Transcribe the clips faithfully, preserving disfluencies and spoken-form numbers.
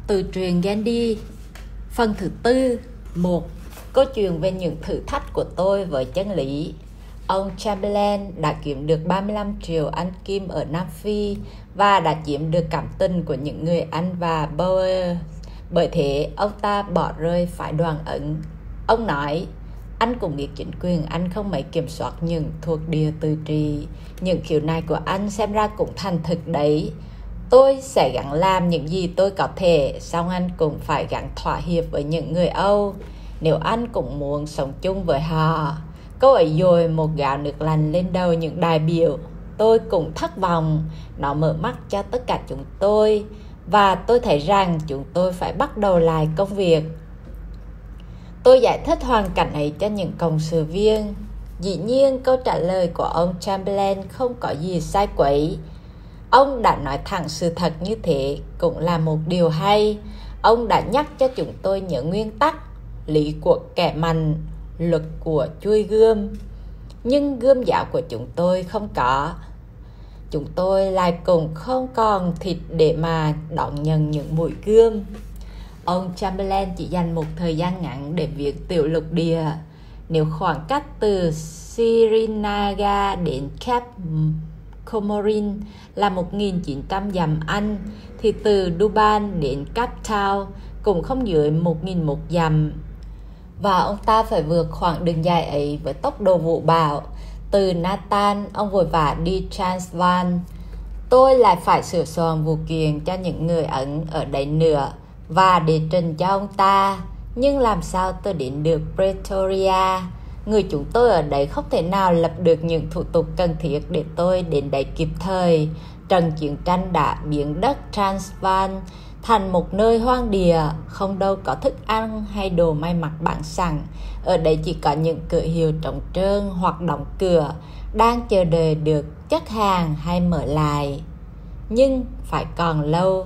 Từ truyện Gandhi. Phần thứ tư. Một. Câu chuyện về những thử thách của tôi với chân lý. Ông Chamberlain đã kiếm được ba mươi lăm triệu Anh Kim ở Nam Phi và đã chiếm được cảm tình của những người Anh và Boer. Bởi thế, ông ta bỏ rơi phái đoàn Ấn. Ông nói, anh cũng biết chính quyền Anh không mấy kiểm soát những thuộc địa tự trị. Những khiếu nại của anh xem ra cũng thành thực đấy. Tôi sẽ gắng làm những gì tôi có thể, song anh cũng phải gắng thỏa hiệp với những người Âu, nếu anh cũng muốn sống chung với họ. Câu ấy dội một gáo nước lạnh lên đầu những đại biểu. Tôi cũng thất vọng, nó mở mắt cho tất cả chúng tôi, và tôi thấy rằng chúng tôi phải bắt đầu lại công việc. Tôi giải thích hoàn cảnh ấy cho những cộng sự viên. Dĩ nhiên, câu trả lời của ông Chamberlain không có gì sai quấy. Ông đã nói thẳng sự thật như thế cũng là một điều hay. Ông đã nhắc cho chúng tôi nhớ nguyên tắc, lý của kẻ mạnh, luật của chuôi gươm. Nhưng gươm giáo của chúng tôi không có. Chúng tôi lại cũng không còn thịt để mà đón nhận những mũi gươm. Ông Chamberlain chỉ dành một thời gian ngắn để viết tiểu lục địa. Nếu khoảng cách từ Srinagar đến Cape Comorin là một nghìn chín trăm dặm Anh, thì từ Durban đến Cape Town cũng không dưới một nghìn một dặm. Và ông ta phải vượt khoảng đường dài ấy với tốc độ vũ bão. Từ Nathan, ông vội vã đi Transvaal. Tôi lại phải sửa soạn vụ kiện cho những người Ấn ở đây nữa và để trình cho ông ta. Nhưng làm sao tôi đến được Pretoria? Người chúng tôi ở đây không thể nào lập được những thủ tục cần thiết để tôi đến đây kịp thời. Trận chiến tranh đã biến đất Transvaal thành một nơi hoang địa, không đâu có thức ăn hay đồ may mặc bản sẵn. Ở đây chỉ có những cửa hiệu trống trơn hoặc đóng cửa, đang chờ đợi được chất hàng hay mở lại. Nhưng phải còn lâu.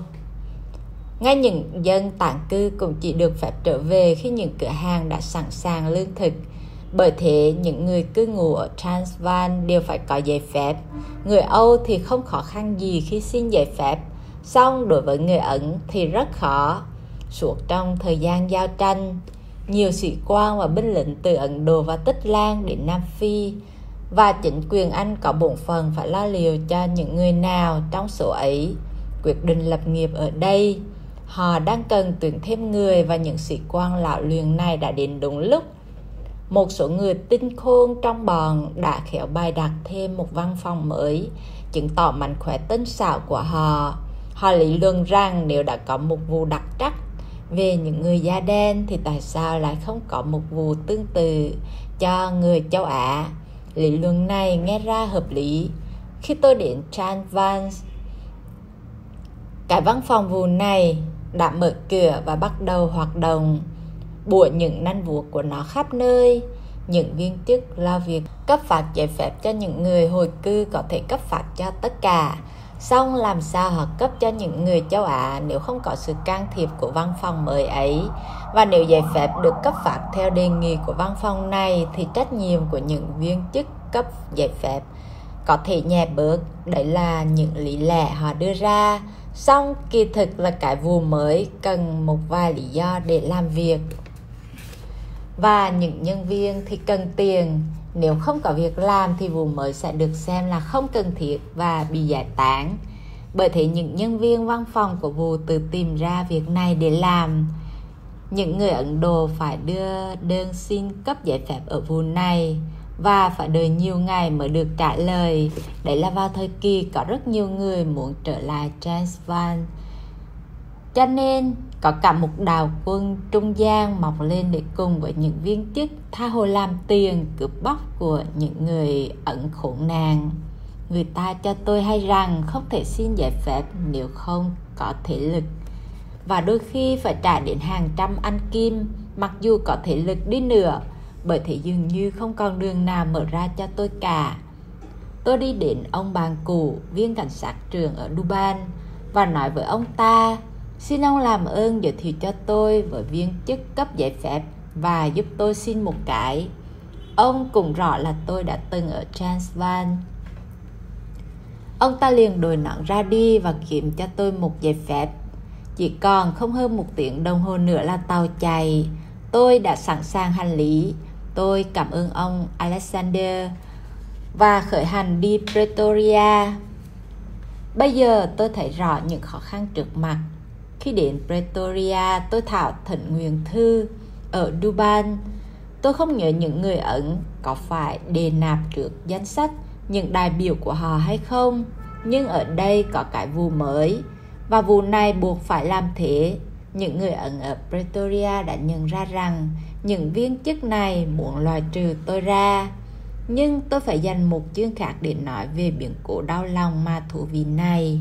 Ngay những dân tản cư cũng chỉ được phép trở về khi những cửa hàng đã sẵn sàng lương thực. Bởi thế, những người cư ngụ ở Transvaal đều phải có giấy phép. Người Âu thì không khó khăn gì khi xin giấy phép, song đối với người Ấn thì rất khó. Suốt trong thời gian giao tranh, nhiều sĩ quan và binh lính từ Ấn Độ và Tích Lan đến Nam Phi, và chính quyền Anh có bổn phận phải lo liệu cho những người nào trong số ấy quyết định lập nghiệp ở đây. Họ đang cần tuyển thêm người, và những sĩ quan lão luyện này đã đến đúng lúc. Một số người tinh khôn trong bọn đã khéo bày đặt thêm một văn phòng mới, chứng tỏ mánh khóe tinh xảo của họ. Họ lý luận rằng nếu đã có một vụ đặc trách về những người da đen thì tại sao lại không có một vụ tương tự cho người châu Á. Lý luận này nghe ra hợp lý. Khi tôi đến Transvaal, cái văn phòng vụ này đã mở cửa và bắt đầu hoạt động. Bủa những nanh vuốt của nó khắp nơi. Những viên chức lo việc cấp phát giấy phép cho những người hồi cư có thể cấp phát cho tất cả. Song làm sao họ cấp cho những người châu Á nếu không có sự can thiệp của văn phòng mới ấy? Và nếu giấy phép được cấp phát theo đề nghị của văn phòng này thì trách nhiệm của những viên chức cấp giấy phép có thể nhẹ bớt. Đấy là những lý lẽ họ đưa ra. Song kỳ thực là cái vụ mới cần một vài lý do để làm việc. Và những nhân viên thì cần tiền. Nếu không có việc làm thì vụ mới sẽ được xem là không cần thiết và bị giải tán. Bởi thế những nhân viên văn phòng của vụ tự tìm ra việc này để làm. Những người Ấn Độ phải đưa đơn xin cấp giấy phép ở vụ này và phải đợi nhiều ngày mới được trả lời. Đấy là vào thời kỳ có rất nhiều người muốn trở lại Transvaal. Cho nên có cả một đạo quân trung gian mọc lên để cùng với những viên chức tha hồ làm tiền cướp bóc của những người Ấn khốn nạn. Người ta cho tôi hay rằng không thể xin giấy phép nếu không có thể lực, và đôi khi phải trả đến hàng trăm Anh Kim mặc dù có thể lực đi nữa. Bởi thế dường như không còn đường nào mở ra cho tôi cả. Tôi đi đến ông bạn cũ, viên cảnh sát trưởng ở Durban, và nói với ông ta, xin ông làm ơn giới thiệu cho tôi với viên chức cấp giấy phép và giúp tôi xin một cái. Ông cũng rõ là tôi đã từng ở Transvaal. Ông ta liền đổi nón ra đi và kiếm cho tôi một giấy phép. Chỉ còn không hơn một tiếng đồng hồ nữa là tàu chạy. Tôi đã sẵn sàng hành lý. Tôi cảm ơn ông Alexander và khởi hành đi Pretoria. Bây giờ tôi thấy rõ những khó khăn trước mặt. Khi đến Pretoria, tôi thảo thỉnh nguyện thư. Ở Durban, tôi không nhớ những người Ấn có phải đề nạp trước danh sách những đại biểu của họ hay không. Nhưng ở đây có cái vụ mới, và vụ này buộc phải làm thế. Những người Ấn ở Pretoria đã nhận ra rằng những viên chức này muốn loại trừ tôi ra. Nhưng tôi phải dành một chương khác để nói về biến cố đau lòng mà thú vị này.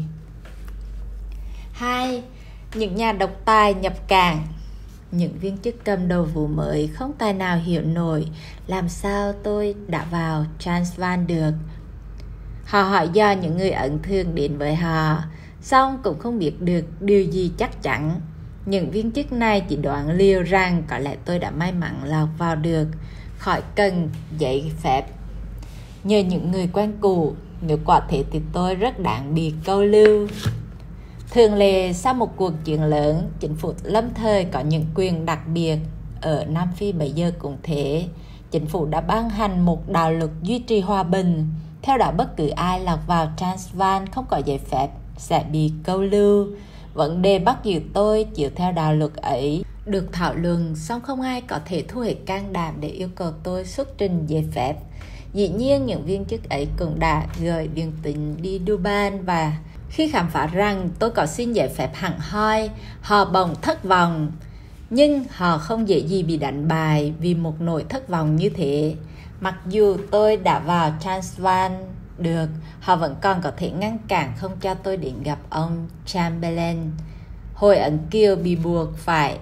Hai, những nhà độc tài nhập cảng. Những viên chức cầm đầu vụ mới không tài nào hiểu nổi làm sao tôi đã vào Transvaal được. Họ hỏi do những người Ấn thường đến với họ, song cũng không biết được điều gì chắc chắn. Những viên chức này chỉ đoán liều rằng có lẽ tôi đã may mắn lọt vào được khỏi cần giấy phép nhờ những người quen cũ. Nếu quả thế thì tôi rất đáng bị câu lưu. Thường lệ sau một cuộc chiến lớn, chính phủ lâm thời có những quyền đặc biệt. Ở Nam Phi bây giờ cũng thế. Chính phủ đã ban hành một đạo luật duy trì hòa bình. Theo đó, bất cứ ai lọt vào Transvaal không có giấy phép sẽ bị câu lưu. Vấn đề bắt giữ tôi chiếu theo đạo luật ấy được thảo luận, song không ai có thể thu hết can đảm để yêu cầu tôi xuất trình giấy phép. Dĩ nhiên, những viên chức ấy cũng đã gửi điện tín đi Durban, và khi khám phá rằng tôi có xin giấy phép hẳn hoi, họ bỗng thất vọng. Nhưng họ không dễ gì bị đánh bại vì một nỗi thất vọng như thế. Mặc dù tôi đã vào Transvaal được, họ vẫn còn có thể ngăn cản không cho tôi đến gặp ông Chamberlain. Hội Ấn Kiều bị buộc phải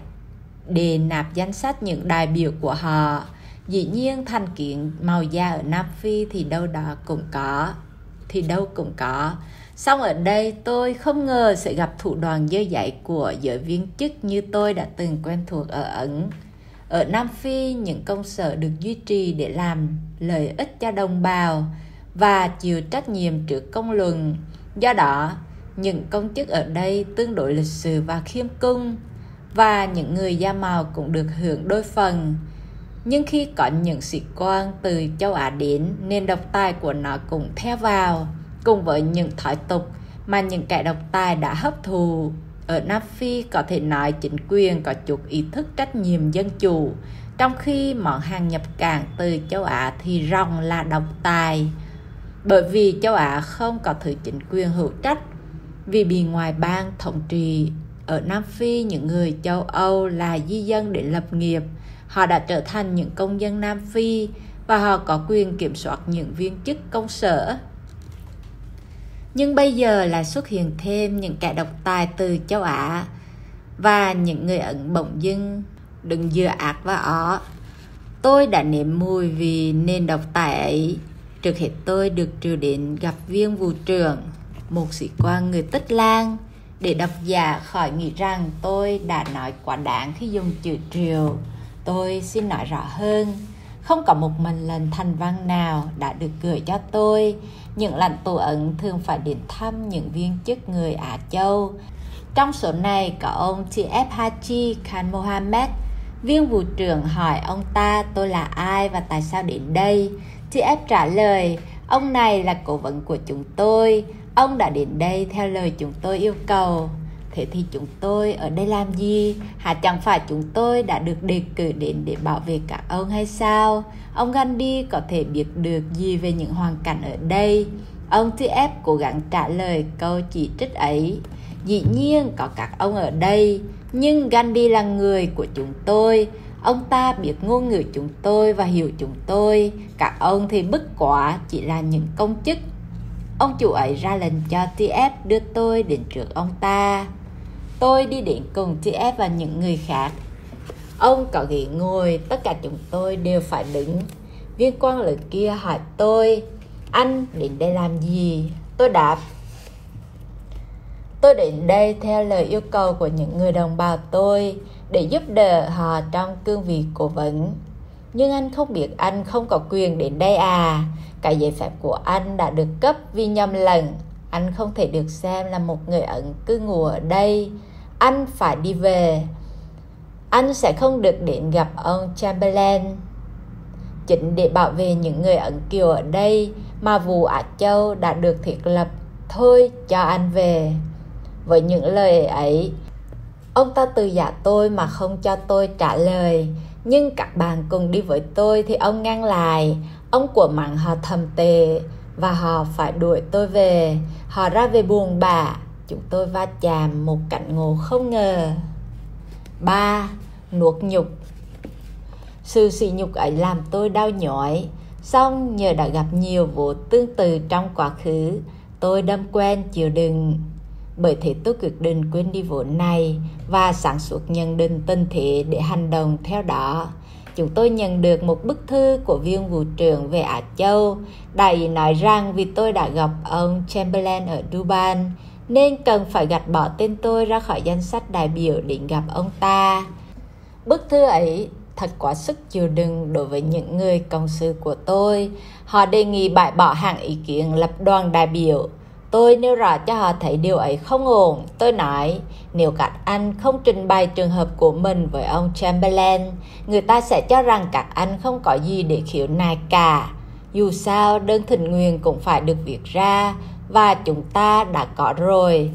đề nạp danh sách những đại biểu của họ. Dĩ nhiên thành kiến màu da ở Nam Phi thì đâu đó cũng có, thì đâu cũng có. Song ở đây tôi không ngờ sẽ gặp thủ đoạn dơ dãy của giới viên chức như tôi đã từng quen thuộc ở Ấn. Ở Nam Phi, những công sở được duy trì để làm lợi ích cho đồng bào và chịu trách nhiệm trước công luận. Do đó, những công chức ở đây tương đối lịch sự và khiêm cung, và những người da màu cũng được hưởng đôi phần. Nhưng khi có những sĩ quan từ châu Á đến, nền độc tài của nó cũng theo vào, cùng với những thói tục mà những kẻ độc tài đã hấp thụ. Ở Nam Phi có thể nói chính quyền có chút ý thức trách nhiệm dân chủ, trong khi món hàng nhập cảng từ châu Á thì ròng là độc tài. Bởi vì châu Á không có thứ chính quyền hữu trách vì bị ngoại bang thống trị. Ở Nam Phi, những người châu Âu là di dân để lập nghiệp. Họ đã trở thành những công dân Nam Phi và họ có quyền kiểm soát những viên chức công sở. Nhưng bây giờ lại xuất hiện thêm những kẻ độc tài từ châu Á, và những người Ấn bỗng dưng đừng dừa ác và ó. Tôi đã nếm mùi vì nền độc tài ấy. Trước hết tôi được triệu đến gặp viên vụ trưởng, một sĩ quan người Tích Lan, để độc giả khỏi nghĩ rằng tôi đã nói quá đáng khi dùng chữ triệu. Tôi xin nói rõ hơn. Không có một mệnh lệnh thành văn nào đã được gửi cho tôi. Những lãnh tụ Ấn thường phải đến thăm những viên chức người Á Châu. Trong số này có ông T F Haji Khan Mohammed. Viên vụ trưởng hỏi ông ta tôi là ai và tại sao đến đây. T F trả lời, ông này là cố vấn của chúng tôi. Ông đã đến đây theo lời chúng tôi yêu cầu. Thế thì chúng tôi ở đây làm gì? Hả chẳng phải chúng tôi đã được đề cử đến để bảo vệ các ông hay sao? Ông Gandhi có thể biết được gì về những hoàn cảnh ở đây? Ông T F cố gắng trả lời câu chỉ trích ấy. Dĩ nhiên có các ông ở đây, nhưng Gandhi là người của chúng tôi. Ông ta biết ngôn ngữ chúng tôi và hiểu chúng tôi. Các ông thì bất quá chỉ là những công chức. Ông chủ ấy ra lệnh cho T F đưa tôi đến trước ông ta. Tôi đi đến cùng T F và những người khác. Ông có ghế ngồi, tất cả chúng tôi đều phải đứng. Viên quan lớn kia hỏi tôi, anh đến đây làm gì? Tôi đáp, tôi đến đây theo lời yêu cầu của những người đồng bào tôi, để giúp đỡ họ trong cương vị cố vấn. Nhưng anh không biết anh không có quyền đến đây à? Cái giấy phép của anh đã được cấp vì nhầm lẫn. Anh không thể được xem là một người Ấn cư ngụ ở đây. anh phải đi về. Anh sẽ không được đến gặp ông Chamberlain. Chính để bảo vệ những người Ấn Kiều ở đây mà vụ Á Châu đã được thiết lập. Thôi cho anh về. Với những lời ấy, ông ta từ giả tôi mà không cho tôi trả lời. Nhưng các bạn cùng đi với tôi thì ông ngăn lại. Ông của mắng họ thầm tệ và họ phải đuổi tôi về. Họ ra về buồn bã. Chúng tôi va chạm một cảnh ngộ không ngờ. ba. Nuốt nhục. Sự sỉ nhục ấy làm tôi đau nhói. Song nhờ đã gặp nhiều vụ tương tự trong quá khứ, tôi đâm quen chịu đựng. Bởi thế tôi quyết định quên đi vụ này và sáng suốt nhận định tình thế để hành động theo đó. Chúng tôi nhận được một bức thư của viên vụ trưởng về Á Châu. Đại ý nói rằng vì tôi đã gặp ông Chamberlain ở Durban nên cần phải gạch bỏ tên tôi ra khỏi danh sách đại biểu đến gặp ông ta. Bức thư ấy thật quá sức chịu đựng đối với những người cộng sự của tôi. Họ đề nghị bãi bỏ hẳn ý kiến lập đoàn đại biểu. Tôi nêu rõ cho họ thấy điều ấy không ổn. Tôi nói, nếu các anh không trình bày trường hợp của mình với ông Chamberlain, người ta sẽ cho rằng các anh không có gì để khiếu nại cả. Dù sao, đơn thỉnh nguyện cũng phải được viết ra, và chúng ta đã có rồi.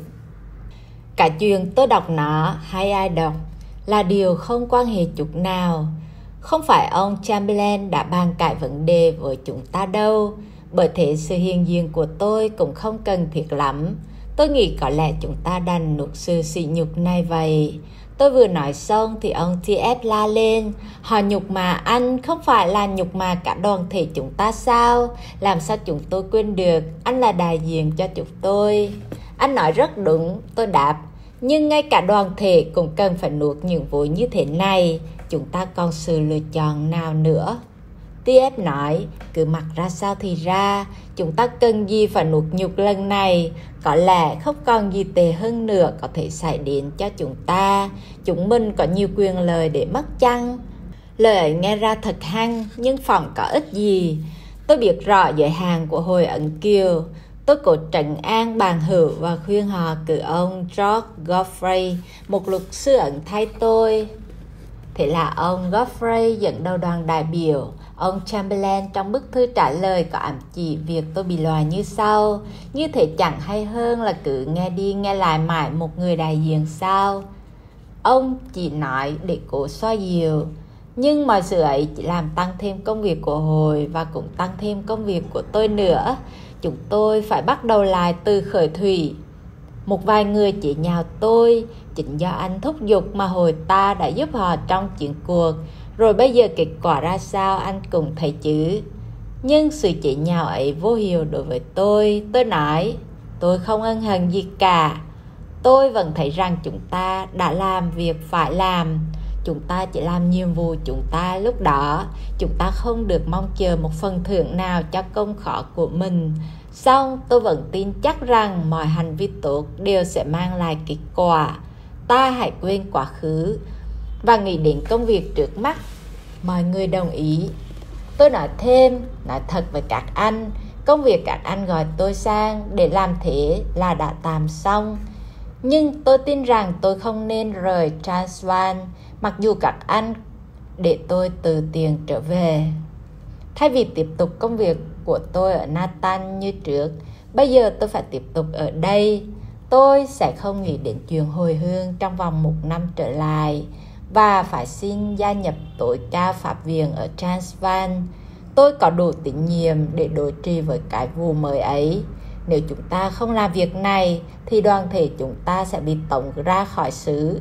Cả chuyện tôi đọc nó hay ai đọc là điều không quan hệ chút nào. Không phải ông Chamberlain đã bàn cãi vấn đề với chúng ta đâu. Bởi thế sự hiện diện của tôi cũng không cần thiết lắm. Tôi nghĩ có lẽ chúng ta đành nuốt sự sỉ nhục này vậy. Tôi vừa nói xong thì ông tê ép la lên. Họ nhục mà anh, không phải là nhục mà cả đoàn thể chúng ta sao? Làm sao chúng tôi quên được? Anh là đại diện cho chúng tôi. Anh nói rất đúng, tôi đáp. Nhưng ngay cả đoàn thể cũng cần phải nuốt những vụ như thế này. Chúng ta còn sự lựa chọn nào nữa? tê ép nói, cứ mặc ra sao thì ra, chúng ta cần gì phải nuốt nhục lần này. Có lẽ không còn gì tệ hơn nữa có thể xảy đến cho chúng ta. Chúng mình có nhiều quyền lợi để mất chăng? Lời ấy nghe ra thật hăng, nhưng phỏng có ích gì. Tôi biết rõ giới hạn của Hội Ấn Kiều. Tôi cố trấn an bàn hữu và khuyên họ cử ông George Godfrey, một luật sư Ấn thay tôi. Thế là ông Godfrey dẫn đầu đoàn đại biểu. Ông Chamberlain trong bức thư trả lời có ám chỉ việc tôi bị lòa như sau. Như thế chẳng hay hơn là cứ nghe đi nghe lại mãi một người đại diện sao? Ông chỉ nói để cố xoa dịu. Nhưng mọi sự ấy chỉ làm tăng thêm công việc của hội và cũng tăng thêm công việc của tôi nữa. Chúng tôi phải bắt đầu lại từ khởi thủy. Một vài người chỉ nhạo tôi, chính do anh thúc giục mà hội ta đã giúp họ trong chiến cuộc. Rồi bây giờ kết quả ra sao anh cũng thấy chứ. Nhưng sự chỉ nhạo ấy vô hiệu đối với tôi. Tôi nói, tôi không ân hận gì cả. Tôi vẫn thấy rằng chúng ta đã làm việc phải làm. Chúng ta chỉ làm nhiệm vụ chúng ta lúc đó. Chúng ta không được mong chờ một phần thưởng nào cho công khó của mình. Song tôi vẫn tin chắc rằng mọi hành vi tốt đều sẽ mang lại kết quả. Ta hãy quên quá khứ và nghĩ đến công việc trước mắt. Mọi người đồng ý. Tôi nói thêm, nói thật với các anh, công việc các anh gọi tôi sang để làm thế là đã tạm xong. Nhưng tôi tin rằng tôi không nên rời Transvaal, mặc dù các anh để tôi từ tiền trở về. Thay vì tiếp tục công việc của tôi ở Nathan như trước, bây giờ tôi phải tiếp tục ở đây. Tôi sẽ không nghĩ đến chuyện hồi hương trong vòng một năm trở lại và phải xin gia nhập tối cao pháp viện ở Transvaal. Tôi có đủ tín nhiệm để đối trị với cái vụ mới ấy. Nếu chúng ta không làm việc này thì đoàn thể chúng ta sẽ bị tống ra khỏi xứ.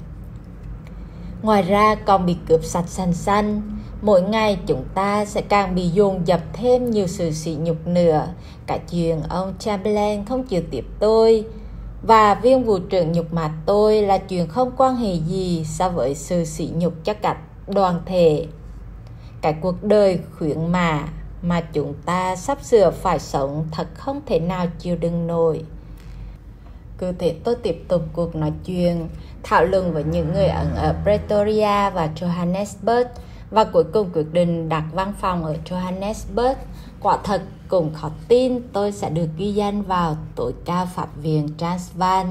Ngoài ra còn bị cướp sạch sành xanh. Mỗi ngày chúng ta sẽ càng bị dồn dập thêm nhiều sự sỉ nhục nữa. Cả chuyện ông Chamberlain không chịu tiếp tôi và viên vụ trưởng nhục mạ tôi là chuyện không quan hệ gì so với sự sỉ nhục cho cả đoàn thể. Cái cuộc đời khuyến mạ mà chúng ta sắp sửa phải sống thật không thể nào chịu đựng nổi. Cứ thế tôi tiếp tục cuộc nói chuyện, thảo luận với những người Ấn ở Pretoria và Johannesburg và cuối cùng quyết định đặt văn phòng ở Johannesburg. Quả thật cũng khó tin tôi sẽ được ghi danh vào tối cao pháp viện Transvaal.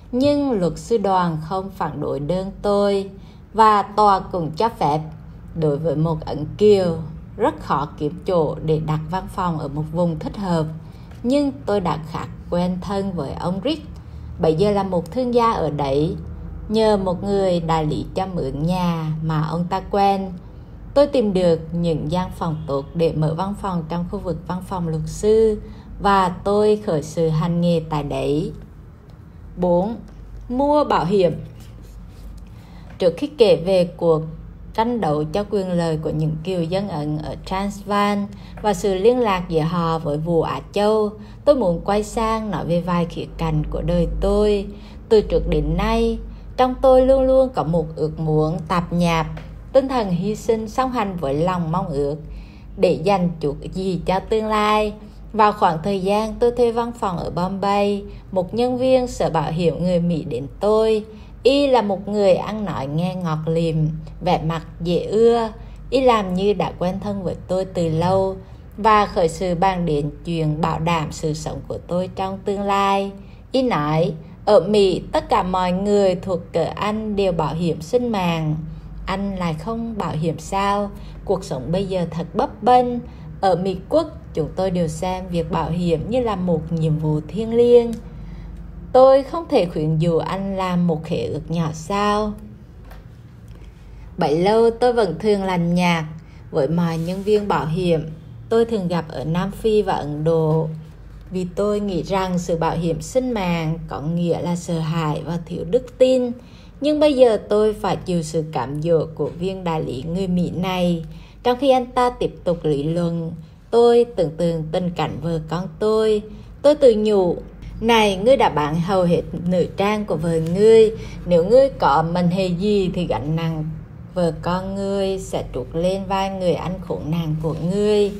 Nhưng luật sư đoàn không phản đối đơn tôi và tòa cũng cho phép. Đối với một Ấn Kiều, rất khó kiếm chỗ để đặt văn phòng ở một vùng thích hợp. Nhưng tôi đã khá quen thân với ông Rick, bây giờ là một thương gia ở đấy, nhờ một người đại lý cho mượn nhà mà ông ta quen. Tôi tìm được những gian phòng tốt để mở văn phòng trong khu vực văn phòng luật sư và tôi khởi sự hành nghề tại đấy. bốn. Mua bảo hiểm. Trước khi kể về cuộc tranh đấu cho quyền lợi của những kiều dân Ấn ở Transvaal và sự liên lạc giữa họ với vua Á Châu, tôi muốn quay sang nói về vài khía cạnh của đời tôi. Từ trước đến nay, trong tôi luôn luôn có một ước muốn tạp nhạp, tinh thần hy sinh song hành với lòng mong ước để dành chút gì cho tương lai. Vào khoảng thời gian tôi thuê văn phòng ở Bombay, một nhân viên sở bảo hiểm người Mỹ đến tôi. Y là một người ăn nói nghe ngọt lịm, vẻ mặt dễ ưa. Y làm như đã quen thân với tôi từ lâu và khởi sự bàn đến chuyện bảo đảm sự sống của tôi trong tương lai. Y nói, ở Mỹ tất cả mọi người thuộc cỡ anh đều bảo hiểm sinh mạng. Anh lại không bảo hiểm sao? Cuộc sống bây giờ thật bấp bênh. Ở Mỹ Quốc, chúng tôi đều xem việc bảo hiểm như là một nhiệm vụ thiêng liêng. Tôi không thể khuyên dụ anh làm một khế ước nhỏ sao? Bấy lâu tôi vẫn thường lành nhạt với mọi nhân viên bảo hiểm tôi thường gặp ở Nam Phi và Ấn Độ, vì tôi nghĩ rằng sự bảo hiểm sinh mạng có nghĩa là sợ hãi và thiếu đức tin. Nhưng bây giờ tôi phải chịu sự cám dỗ của viên đại lý người Mỹ này. Trong khi anh ta tiếp tục lý luận, tôi tưởng tượng tình cảnh vợ con tôi. Tôi tự nhủ, này, ngươi đã bán hầu hết nữ trang của vợ ngươi. Nếu ngươi có mệnh hệ gì thì gánh nặng vợ con ngươi sẽ trút lên vai người anh khốn nạn của ngươi.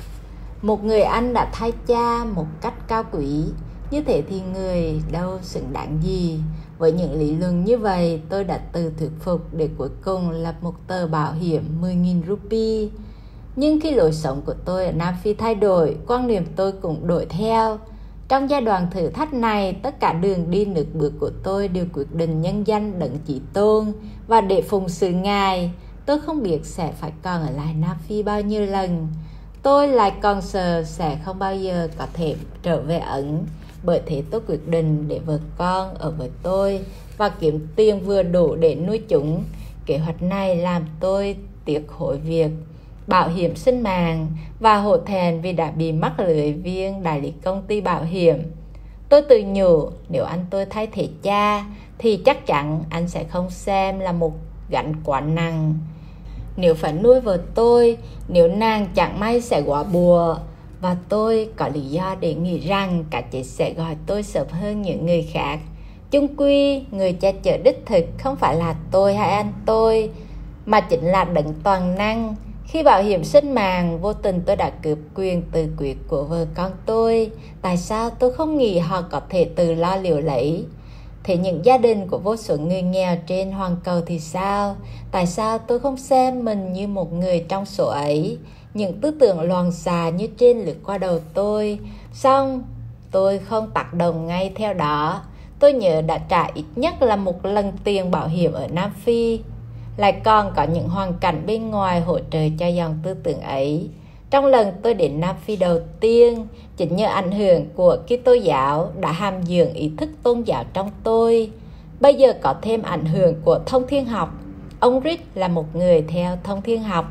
Một người anh đã thay cha một cách cao quý, như thế thì người đâu xứng đáng gì. Với những lý luận như vậy, tôi đã tự thuyết phục để cuối cùng lập một tờ bảo hiểm mười nghìn rupee. Nhưng khi lối sống của tôi ở Nam Phi thay đổi, quan niệm tôi cũng đổi theo. Trong giai đoạn thử thách này, tất cả đường đi nước bước của tôi đều quyết định nhân danh Đấng Chí Tôn và để phụng sự Ngài. Tôi không biết sẽ phải còn ở lại Nam Phi bao nhiêu lần. Tôi lại còn sợ sẽ không bao giờ có thể trở về Ấn. Bởi thế tôi quyết định để vợ con ở với tôi và kiếm tiền vừa đủ để nuôi chúng. Kế hoạch này làm tôi tiếc hối việc bảo hiểm sinh mạng và hổ thẹn vì đã bị mắc lưới viên đại lý công ty bảo hiểm. Tôi tự nhủ, nếu anh tôi thay thế cha thì chắc chắn anh sẽ không xem là một gánh quá nặng. Nếu phải nuôi vợ tôi, nếu nàng chẳng may sẽ quả bùa, và tôi có lý do để nghĩ rằng cả chết sẽ gọi tôi sớm hơn những người khác. Chung quy, người cha chở đích thực không phải là tôi hay anh tôi, mà chính là Đấng toàn năng. Khi bảo hiểm sinh mạng, vô tình tôi đã cướp quyền tự quyết của vợ con tôi. Tại sao tôi không nghĩ họ có thể tự lo liệu lấy? Thế những gia đình của vô số người nghèo trên hoàn cầu thì sao? Tại sao tôi không xem mình như một người trong số ấy? Những tư tưởng loạn xạ như trên lướt qua đầu tôi. Xong, tôi không tác động ngay theo đó. Tôi nhớ đã trả ít nhất là một lần tiền bảo hiểm ở Nam Phi. Lại còn có những hoàn cảnh bên ngoài hỗ trợ cho dòng tư tưởng ấy. Trong lần tôi đến Nam Phi đầu tiên, chính nhờ ảnh hưởng của Kitô giáo đã hàm dưỡng ý thức tôn giáo trong tôi. Bây giờ có thêm ảnh hưởng của thông thiên học. Ông Rick là một người theo thông thiên học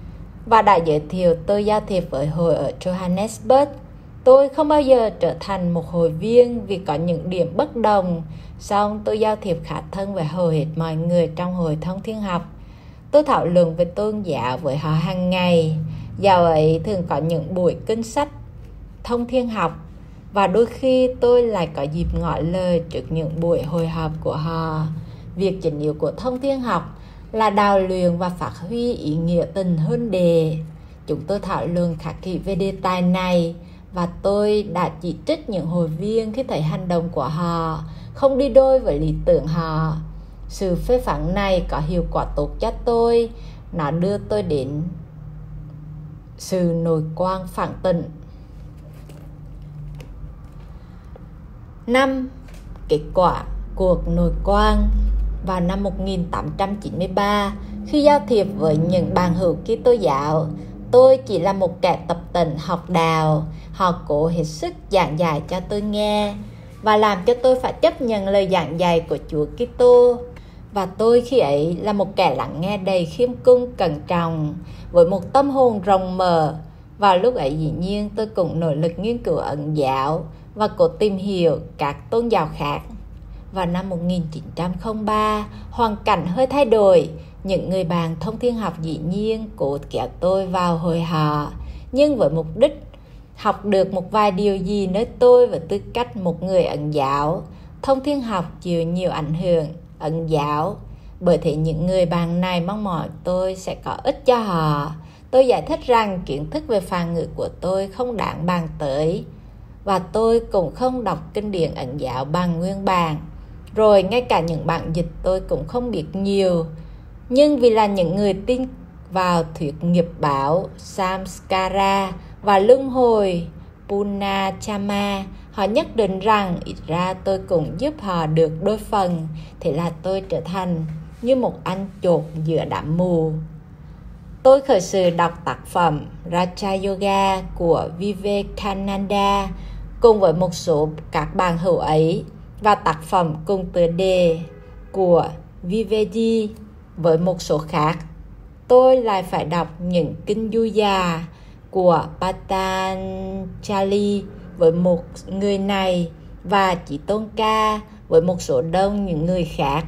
và đã giới thiệu tôi giao thiệp với hội ở Johannesburg. Tôi không bao giờ trở thành một hội viên vì có những điểm bất đồng, song tôi giao thiệp khá thân với hầu hết mọi người trong hội thông thiên học. Tôi thảo luận về tôn giáo với họ hàng ngày. Dạo ấy thường có những buổi kinh sách thông thiên học và đôi khi tôi lại có dịp ngỏ lời trước những buổi hội họp của họ. Việc chính yếu của thông thiên học là đào luyện và phát huy ý nghĩa tình huân đề. Chúng tôi thảo luận khá kỹ về đề tài này và tôi đã chỉ trích những hội viên khi thấy hành động của họ không đi đôi với lý tưởng họ. Sự phê phán này có hiệu quả tốt cho tôi. Nó đưa tôi đến sự nổi quang phản tỉnh. năm. Kết quả. cuộc nổi quang vào năm một nghìn tám trăm chín mươi ba. Khi giao thiệp với những bạn hữu Kitô giáo, tôi chỉ là một kẻ tập tễnh học đạo. Họ cố hết sức giảng dạy cho tôi nghe và làm cho tôi phải chấp nhận lời giảng dạy của Chúa Kitô. Và tôi khi ấy là một kẻ lắng nghe đầy khiêm cung cẩn trọng, với một tâm hồn rộng mở. Vào lúc ấy dĩ nhiên tôi cũng nỗ lực nghiên cứu Ấn giáo và cố tìm hiểu các tôn giáo khác. Vào năm một nghìn chín trăm lẻ ba, hoàn cảnh hơi thay đổi. Những người bạn thông thiên học dĩ nhiên cố kéo tôi vào hội họ, nhưng với mục đích học được một vài điều gì nơi tôi với tư cách một người Ấn giáo. Thông thiên học chịu nhiều ảnh hưởng Ấn giáo, bởi thế những người bạn này mong mỏi tôi sẽ có ích cho họ. Tôi giải thích rằng kiến thức về phản ngữ của tôi không đáng bàn tới, và tôi cũng không đọc kinh điển Ấn giáo bằng nguyên bản. Rồi ngay cả những bản dịch tôi cũng không biết nhiều. Nhưng vì là những người tin vào thuyết nghiệp báo Samskara và luân hồi Punachama, họ nhất định rằng ít ra tôi cũng giúp họ được đôi phần. Thế là tôi trở thành như một anh chột giữa đám mù. Tôi khởi sự đọc tác phẩm Raja Yoga của Vivekananda cùng với một số các bạn hữu ấy, và tác phẩm cùng tựa đề của Vivedi với một số khác. Tôi lại phải đọc những kinh Yuya của Patanjali với một người này, và Chí Tôn Ca với một số đông những người khác.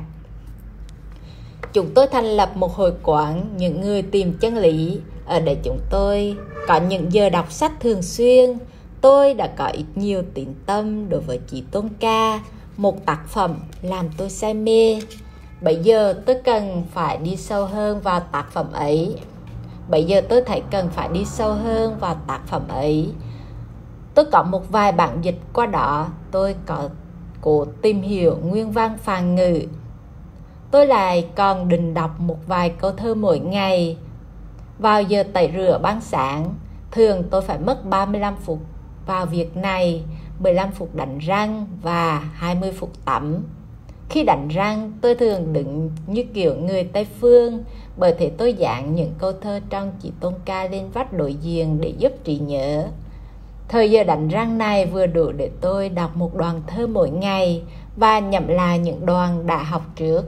Chúng tôi thành lập một hội quán những người tìm chân lý. Ở đây chúng tôi có những giờ đọc sách thường xuyên. Tôi đã có ít nhiều tín tâm đối với Chí Tôn Ca, một tác phẩm làm tôi say mê. Bây giờ tôi cần phải đi sâu hơn vào tác phẩm ấy. Bây giờ tôi thấy cần phải đi sâu hơn vào tác phẩm ấy. Tôi có một vài bản dịch qua đó. Tôi có cố tìm hiểu nguyên văn phàn ngữ. Tôi lại còn định đọc một vài câu thơ mỗi ngày. Vào giờ tẩy rửa ban sáng, thường tôi phải mất ba mươi lăm phút vào việc này, mười lăm phút đánh răng và hai mươi phút tắm. Khi đánh răng, tôi thường đứng như kiểu người Tây Phương, bởi thế tôi dán những câu thơ trong Chí Tôn Ca lên vách đối diện để giúp trí nhớ. Thời giờ đánh răng này vừa đủ để tôi đọc một đoạn thơ mỗi ngày và nhẩm lại những đoạn đã học trước.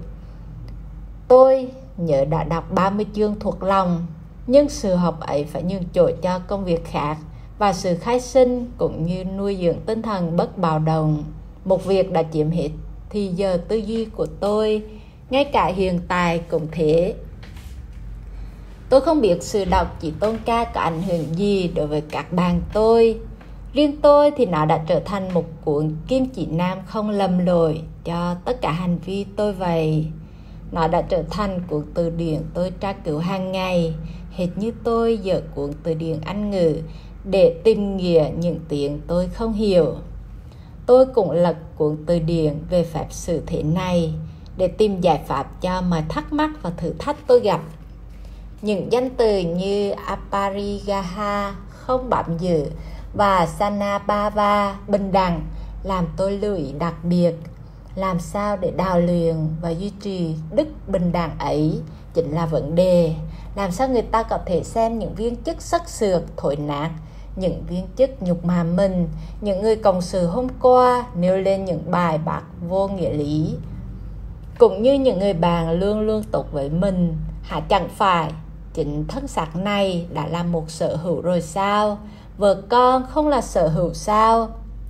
Tôi nhớ đã đọc ba mươi chương thuộc lòng, nhưng sự học ấy phải nhường chỗ cho công việc khác và sự khai sinh cũng như nuôi dưỡng tinh thần bất bạo động. Một việc đã chiếm hết thì giờ tư duy của tôi, ngay cả hiện tại cũng thế. Tôi không biết sự đọc Chí Tôn Ca có ảnh hưởng gì đối với các bạn tôi. Riêng tôi thì nó đã trở thành một cuốn kim chỉ nam không lầm lỗi cho tất cả hành vi tôi vậy. Nó đã trở thành cuốn từ điển tôi tra cứu hàng ngày, hệt như tôi dở cuốn từ điển Anh ngữ để tìm nghĩa những tiếng tôi không hiểu. Tôi cũng lật cuốn từ điển về phép xử thế này để tìm giải pháp cho mọi thắc mắc và thử thách tôi gặp. Những danh từ như Aparigraha, không bám giữ, và Sanabhava, bình đẳng, làm tôi lưu ý đặc biệt. Làm sao để đào luyện và duy trì đức bình đẳng ấy chính là vấn đề. Làm sao người ta có thể xem những viên chức sắc sược, thối nát, những viên chức nhục mạ mình, những người cộng sự hôm qua nêu lên những bài bác vô nghĩa lý, cũng như những người bạn luôn luôn tục với mình, hả chẳng phải chính thân xác này đã là một sở hữu rồi sao? Vợ con không là sở hữu sao?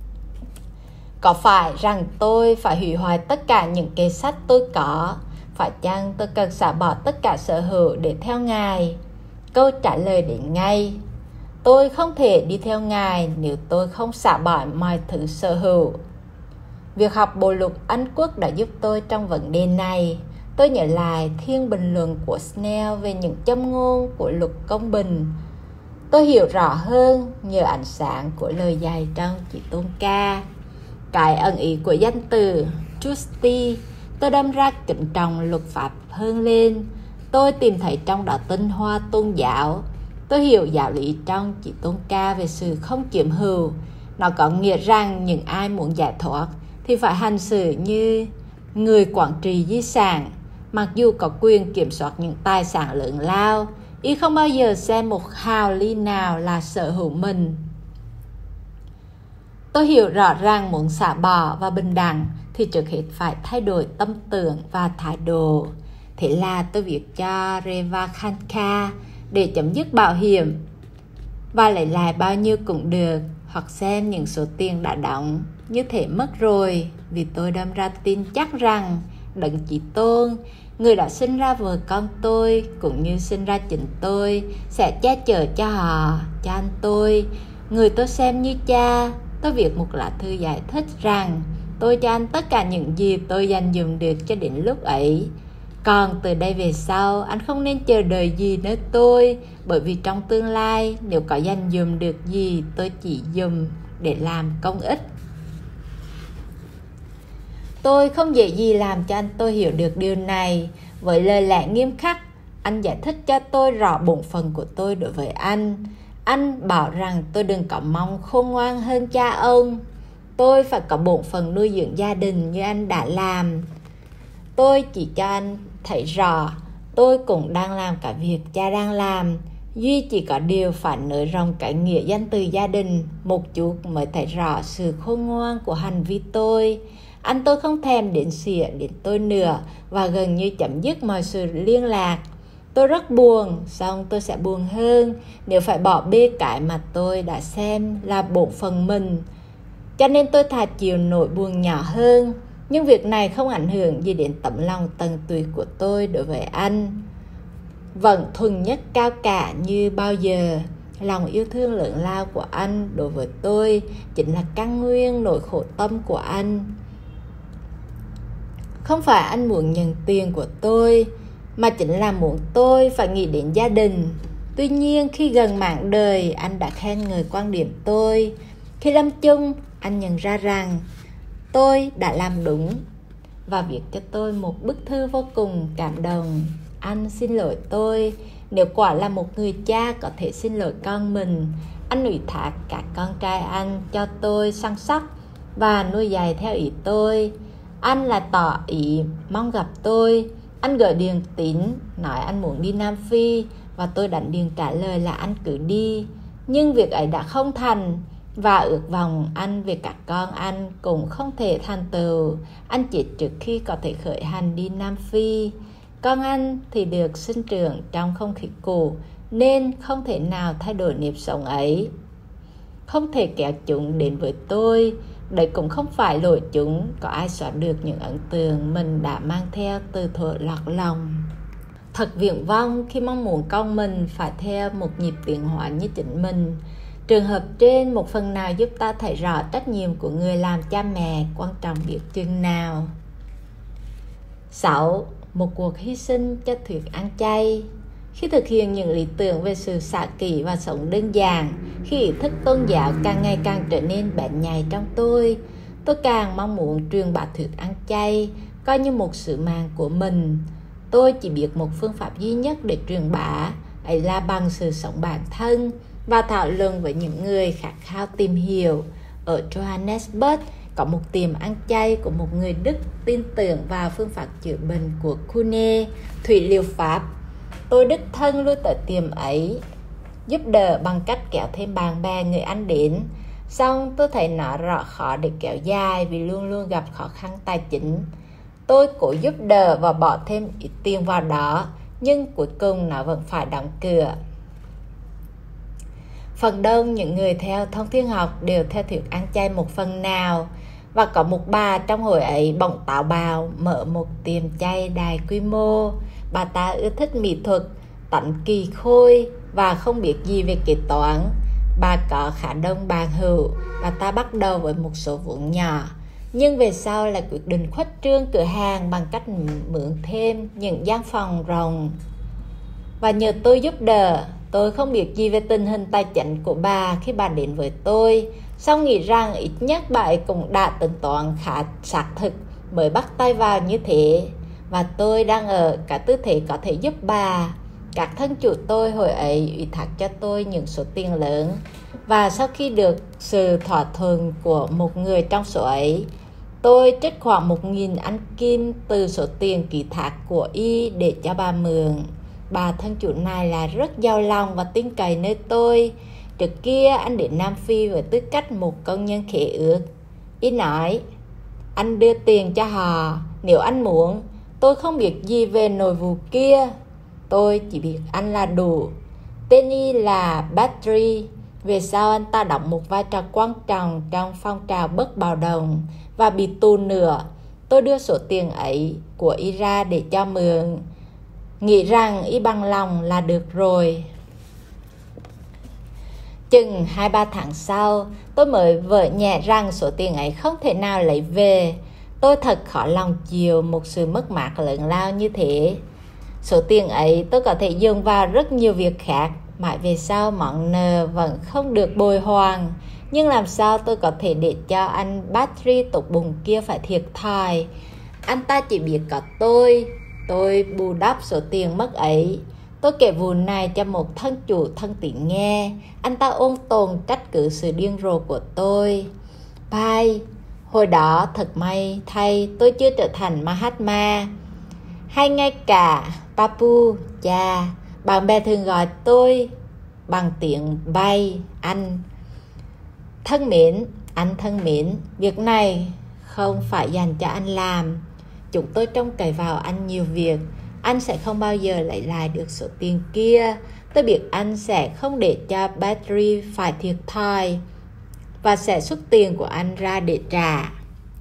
Có phải rằng tôi phải hủy hoại tất cả những kệ sách tôi có? Phải chăng tôi cần xả bỏ tất cả sở hữu để theo Ngài? Câu trả lời đến ngay: tôi không thể đi theo Ngài nếu tôi không xả bỏ mọi thứ sở hữu. Việc học bộ luật Anh Quốc đã giúp tôi trong vấn đề này. Tôi nhớ lại thiên bình luận của Snell về những châm ngôn của luật công bình. Tôi hiểu rõ hơn nhờ ánh sáng của lời dạy trong Chí Tôn Ca. Cái ẩn ý của danh từ justi, tôi đâm ra kính trọng luật pháp hơn lên. Tôi tìm thấy trong đó tinh hoa tôn giáo. Tôi hiểu giáo lý trong Chí Tôn Ca về sự không chiếm hữu. Nó có nghĩa rằng những ai muốn giải thoát thì phải hành xử như người quản trị di sản, mặc dù có quyền kiểm soát những tài sản lớn lao, y không bao giờ xem một hào ly nào là sở hữu mình. Tôi hiểu rõ ràng muốn xả bỏ và bình đẳng thì trước hết phải thay đổi tâm tưởng và thái độ. Thế là tôi viết cho Revakhanka để chấm dứt bảo hiểm và lấy lại bao nhiêu cũng được, hoặc xem những số tiền đã đóng như thể mất rồi, vì tôi đâm ra tin chắc rằng Đấng Chí Tôn, người đã sinh ra vợ con tôi cũng như sinh ra chính tôi, sẽ che chở cho họ, cho anh tôi, người tôi xem như cha. Tôi viết một lá thư giải thích rằng tôi cho anh tất cả những gì tôi dành dụm được cho đến lúc ấy. Còn từ đây về sau, anh không nên chờ đợi gì nơi tôi, bởi vì trong tương lai, nếu có dành dụm được gì, tôi chỉ dùng để làm công ích. Tôi không dễ gì làm cho anh tôi hiểu được điều này. Với lời lẽ nghiêm khắc, anh giải thích cho tôi rõ bổn phận của tôi đối với anh. Anh bảo rằng tôi đừng có mong khôn ngoan hơn cha ông. Tôi phải có bổn phận nuôi dưỡng gia đình như anh đã làm. Tôi chỉ cho anh thấy rõ tôi cũng đang làm cả việc cha đang làm. Duy chỉ có điều phải nới rộng cái nghĩa danh từ gia đình một chút mới thấy rõ sự khôn ngoan của hành vi tôi. Anh tôi không thèm đến xỉa đến tôi nữa và gần như chấm dứt mọi sự liên lạc. Tôi rất buồn, song tôi sẽ buồn hơn nếu phải bỏ bê cái mà tôi đã xem là bổn phận mình. Cho nên tôi thà chịu nỗi buồn nhỏ hơn. Nhưng việc này không ảnh hưởng gì đến tấm lòng tận tụy của tôi đối với anh. Vẫn thuần nhất cao cả như bao giờ. Lòng yêu thương lớn lao của anh đối với tôi chính là căn nguyên nỗi khổ tâm của anh. Không phải anh muốn nhận tiền của tôi, mà chính là muốn tôi phải nghĩ đến gia đình. Tuy nhiên khi gần mảng đời, anh đã khen ngợi quan điểm tôi. Khi lâm chung, anh nhận ra rằng tôi đã làm đúng và viết cho tôi một bức thư vô cùng cảm động. Anh xin lỗi tôi. Nếu quả là một người cha có thể xin lỗi con mình, anh ủy thác cả con trai anh cho tôi săn sóc và nuôi dạy theo ý tôi. Anh là tỏ ý mong gặp tôi. Anh gửi điện tín nói anh muốn đi Nam Phi và tôi đánh điện trả lời là anh cứ đi. Nhưng việc ấy đã không thành và ước vọng anh về các con anh cũng không thể thành tựu. Anh chết trước khi có thể khởi hành đi Nam Phi. Con anh thì được sinh trưởng trong không khí cũ nên không thể nào thay đổi nếp sống ấy. Không thể kéo chúng đến với tôi. Đấy cũng không phải lỗi chúng. Có ai xóa được những ấn tượng mình đã mang theo từ thuở lọt lòng. Thật viển vông khi mong muốn con mình phải theo một nhịp tiến hóa như chính mình. Trường hợp trên một phần nào giúp ta thấy rõ trách nhiệm của người làm cha mẹ quan trọng biết chừng nào. sáu. Một cuộc hy sinh cho thuyết ăn chay. Khi thực hiện những lý tưởng về sự xả kỷ và sống đơn giản, khi ý thức tôn giáo càng ngày càng trở nên bén nhạy trong tôi, tôi càng mong muốn truyền bá thuyết ăn chay, coi như một sứ mạng của mình. Tôi chỉ biết một phương pháp duy nhất để truyền bá, ấy là bằng sự sống bản thân và thảo luận với những người khát khao tìm hiểu. Ở Johannesburg có một tiệm ăn chay của một người Đức tin tưởng vào phương pháp chữa bệnh của Kuhne, thủy liệu pháp. Tôi đích thân lui tới tiệm ấy, giúp đỡ bằng cách kéo thêm bạn bè người Anh đến. Xong tôi thấy nó rõ khó để kéo dài vì luôn luôn gặp khó khăn tài chính. Tôi cố giúp đỡ và bỏ thêm ít tiền vào đó, nhưng cuối cùng nó vẫn phải đóng cửa. Phần đông những người theo thông thiên học đều theo thuyết ăn chay một phần nào. Và có một bà trong hồi ấy bỗng táo bạo mở một tiệm chay đại quy mô. Bà ta ưa thích mỹ thuật, tánh kỳ khôi và không biết gì về kế toán. Bà có khá đông bạn hữu. Bà ta bắt đầu với một số vốn nhỏ, nhưng về sau lại quyết định khuếch trương cửa hàng bằng cách mượn thêm những gian phòng rộng. Và nhờ tôi giúp đỡ, tôi không biết gì về tình hình tài chính của bà khi bà đến với tôi. Song nghĩ rằng ít nhất bà ấy cũng đã tính toán khá xác thực mới bắt tay vào như thế. Và tôi đang ở cả tư thế có thể giúp bà. Các thân chủ tôi hồi ấy ủy thác cho tôi những số tiền lớn. Và sau khi được sự thỏa thuận của một người trong số ấy, Tôi trích khoảng một nghìn Anh Kim từ số tiền ký thác của y để cho bà mượn. Bà thân chủ này là rất giàu lòng và tin cậy nơi tôi. Trước kia anh đến Nam Phi với tư cách một công nhân khế ước. Y nói, anh đưa tiền cho họ nếu anh muốn. Tôi không biết gì về nội vụ kia. Tôi chỉ biết anh là đủ. Tên y là Battery. Về sau anh ta đóng một vai trò quan trọng trong phong trào bất bạo động và bị tù nữa. Tôi đưa số tiền ấy của y ra để cho mượn, nghĩ rằng y bằng lòng là được rồi. Chừng hai ba tháng sau, tôi mới vỡ nhẹ rằng số tiền ấy không thể nào lấy về. Tôi thật khó lòng chịu một sự mất mát lớn lao như thế. Số tiền ấy tôi có thể dùng vào rất nhiều việc khác. Mãi về sau món nợ vẫn không được bồi hoàn. Nhưng làm sao tôi có thể để cho anh Battery tục bùng kia phải thiệt thòi. Anh ta chỉ biết có tôi. Tôi bù đắp số tiền mất ấy. Tôi kể vụ này cho một thân chủ thân tín nghe. Anh ta ôn tồn trách cứ sự điên rồ của tôi. Pai, hồi đó thật may thay tôi chưa trở thành Mahatma. Hay ngay cả Papu, cha, bạn bè thường gọi tôi bằng tiếng bay, anh. Thân mến, anh thân mến, việc này không phải dành cho anh làm. Chúng tôi trông cậy vào anh nhiều việc. Anh sẽ không bao giờ lấy lại được số tiền kia. Tôi biết anh sẽ không để cho Battery phải thiệt thòi và sẽ xuất tiền của anh ra để trả.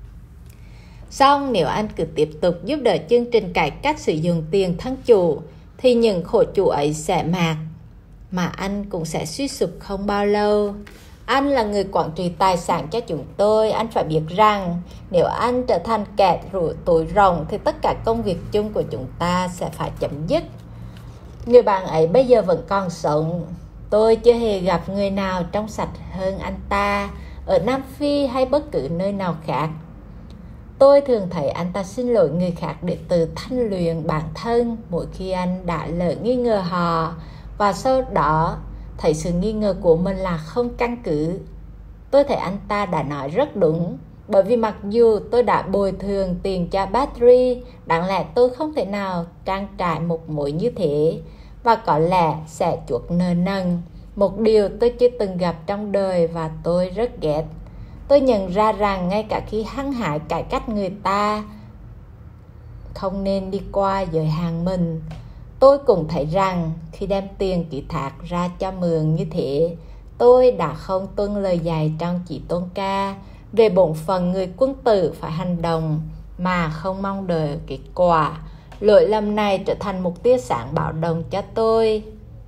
Xong nếu anh cứ tiếp tục giúp đỡ chương trình cải cách sử dụng tiền thân chủ thì những khổ chủ ấy sẽ mạt, mà anh cũng sẽ suy sụp không bao lâu. Anh là người quản trị tài sản cho chúng tôi. Anh phải biết rằng nếu anh trở thành kẻ rủi tối rồng thì tất cả công việc chung của chúng ta sẽ phải chấm dứt. Người bạn ấy bây giờ vẫn còn sống. Tôi chưa hề gặp người nào trong sạch hơn anh ta ở Nam Phi hay bất cứ nơi nào khác. Tôi thường thấy anh ta xin lỗi người khác để tự thanh luyện bản thân mỗi khi anh đã lỡ nghi ngờ họ, và sau đó thấy sự nghi ngờ của mình là không căn cứ. Tôi thấy anh ta đã nói rất đúng, bởi vì mặc dù tôi đã bồi thường tiền cho Battery, đáng lẽ tôi không thể nào trang trải một mối như thế, và có lẽ sẽ chuộc nợ nần, một điều tôi chưa từng gặp trong đời và tôi rất ghét. Tôi nhận ra rằng ngay cả khi hăng hái cải cách người ta không nên đi qua giới hạn mình. Tôi cũng thấy rằng khi đem tiền ký thác ra cho mượn như thế, tôi đã không tuân lời dạy trong Chí Tôn Ca về bổn phận người quân tử phải hành động mà không mong đợi kết quả. Lỗi lầm này trở thành một tia sáng báo động cho tôi.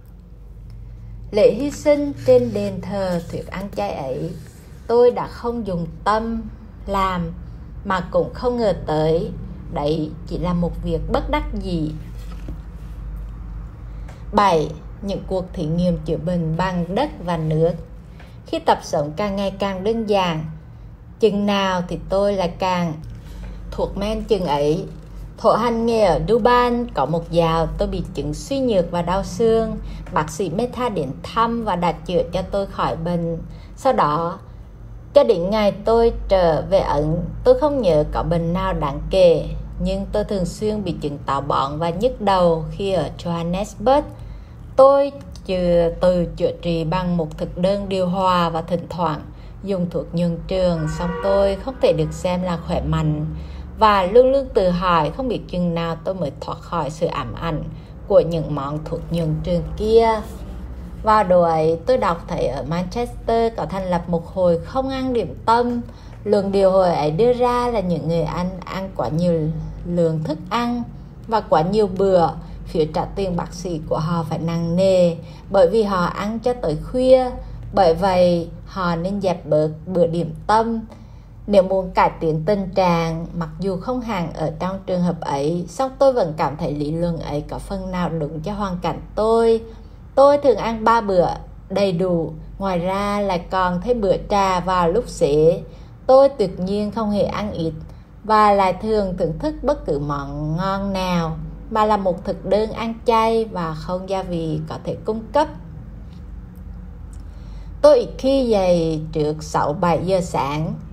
Lễ hy sinh trên đền thờ thuyết ăn chay ấy, tôi đã không dùng tâm làm mà cũng không ngờ tới. Đấy chỉ là một việc bất đắc dĩ. bảy. Những cuộc thí nghiệm chữa bệnh bằng đất và nước. Khi tập sống càng ngày càng đơn giản, chừng nào thì tôi lại càng thuộc men chừng ấy. Thổ hành nghề ở Dubai có một dạo tôi bị chứng suy nhược và đau xương. Bác sĩ Meta đến thăm và đã chữa cho tôi khỏi bệnh. Sau đó, cho đến ngày tôi trở về Ấn, tôi không nhớ có bệnh nào đáng kể, nhưng tôi thường xuyên bị chứng táo bón và nhức đầu khi ở Johannesburg. Tôi chưa từ chữa trị bằng một thực đơn điều hòa và thỉnh thoảng dùng thuốc nhuận trường, song tôi không thể được xem là khỏe mạnh và luôn luôn tự hỏi không biết chừng nào tôi mới thoát khỏi sự ám ảnh của những món thuốc nhuận trường kia. Vào độ ấy, tôi đọc thấy ở Manchester có thành lập một hội không ăn điểm tâm. Luận điều hội ấy đưa ra là những người Anh ăn quá nhiều lượng thức ăn và quá nhiều bữa, phiếu trả tiền bác sĩ của họ phải nặng nề bởi vì họ ăn cho tới khuya. Bởi vậy, họ nên dẹp bớt bữa điểm tâm nếu muốn cải tiến tình trạng. Mặc dù không hẳn ở trong trường hợp ấy, song tôi vẫn cảm thấy lý luận ấy có phần nào đúng cho hoàn cảnh tôi. Tôi thường ăn ba bữa đầy đủ, ngoài ra lại còn thêm bữa trà vào lúc xế. Tôi tuyệt nhiên không hề ăn ít và lại thường thưởng thức bất cứ món ngon nào, mà là một thực đơn ăn chay và không gia vị có thể cung cấp. Tôi ít khi dậy trước sáu bảy giờ sáng.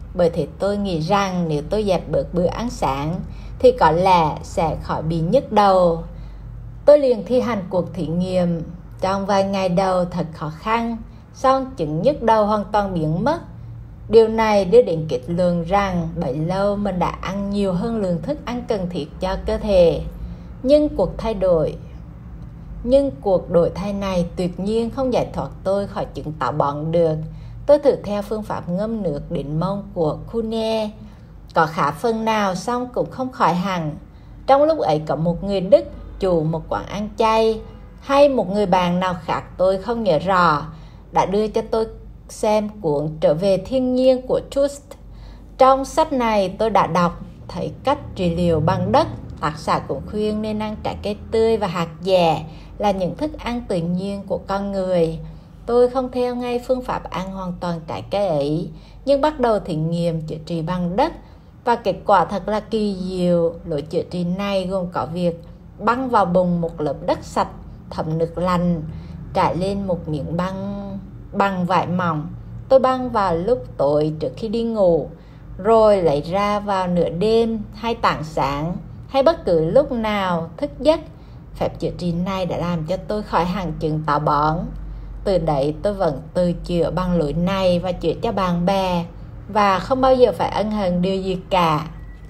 Bởi thế tôi nghĩ rằng nếu tôi dẹp bớt bữa ăn sáng thì có lẽ sẽ khỏi bị nhức đầu. Tôi liền thi hành cuộc thí nghiệm. Trong vài ngày đầu thật khó khăn, song chứng nhức đầu hoàn toàn biến mất. Điều này đưa đến kết luận rằng bấy lâu mình đã ăn nhiều hơn lượng thức ăn cần thiết cho cơ thể. Nhưng cuộc thay đổi Nhưng cuộc đổi thay này tuyệt nhiên không giải thoát tôi khỏi chứng táo bón được. Tôi thử theo phương pháp ngâm nước đến mông của Kuhne. Có khá phần nào song cũng không khỏi hẳn. Trong lúc ấy có một người Đức, chủ một quán ăn chay, hay một người bạn nào khác tôi không nhớ rõ, đã đưa cho tôi xem cuốn Trở về thiên nhiên của Trust. Trong sách này tôi đã đọc thấy cách trị liệu bằng đất. Tác giả cũng khuyên nên ăn trái cây tươi và hạt dẻ là những thức ăn tự nhiên của con người. Tôi không theo ngay phương pháp ăn hoàn toàn trái cây ấy, nhưng bắt đầu thí nghiệm chữa trị bằng đất, và kết quả thật là kỳ diệu. Lối chữa trị này gồm có việc băng vào bùn một lớp đất sạch thấm nước lạnh, trải lên một miếng băng bằng vải mỏng. Tôi băng vào lúc tối trước khi đi ngủ, rồi lấy ra vào nửa đêm hay tảng sáng, hay bất cứ lúc nào thức giấc. Phép chữa trị này đã làm cho tôi khỏi hẳn chứng táo bón. Từ đấy tôi vẫn tự chữa bằng lối này và chữa cho bạn bè, và không bao giờ phải ân hận điều gì cả.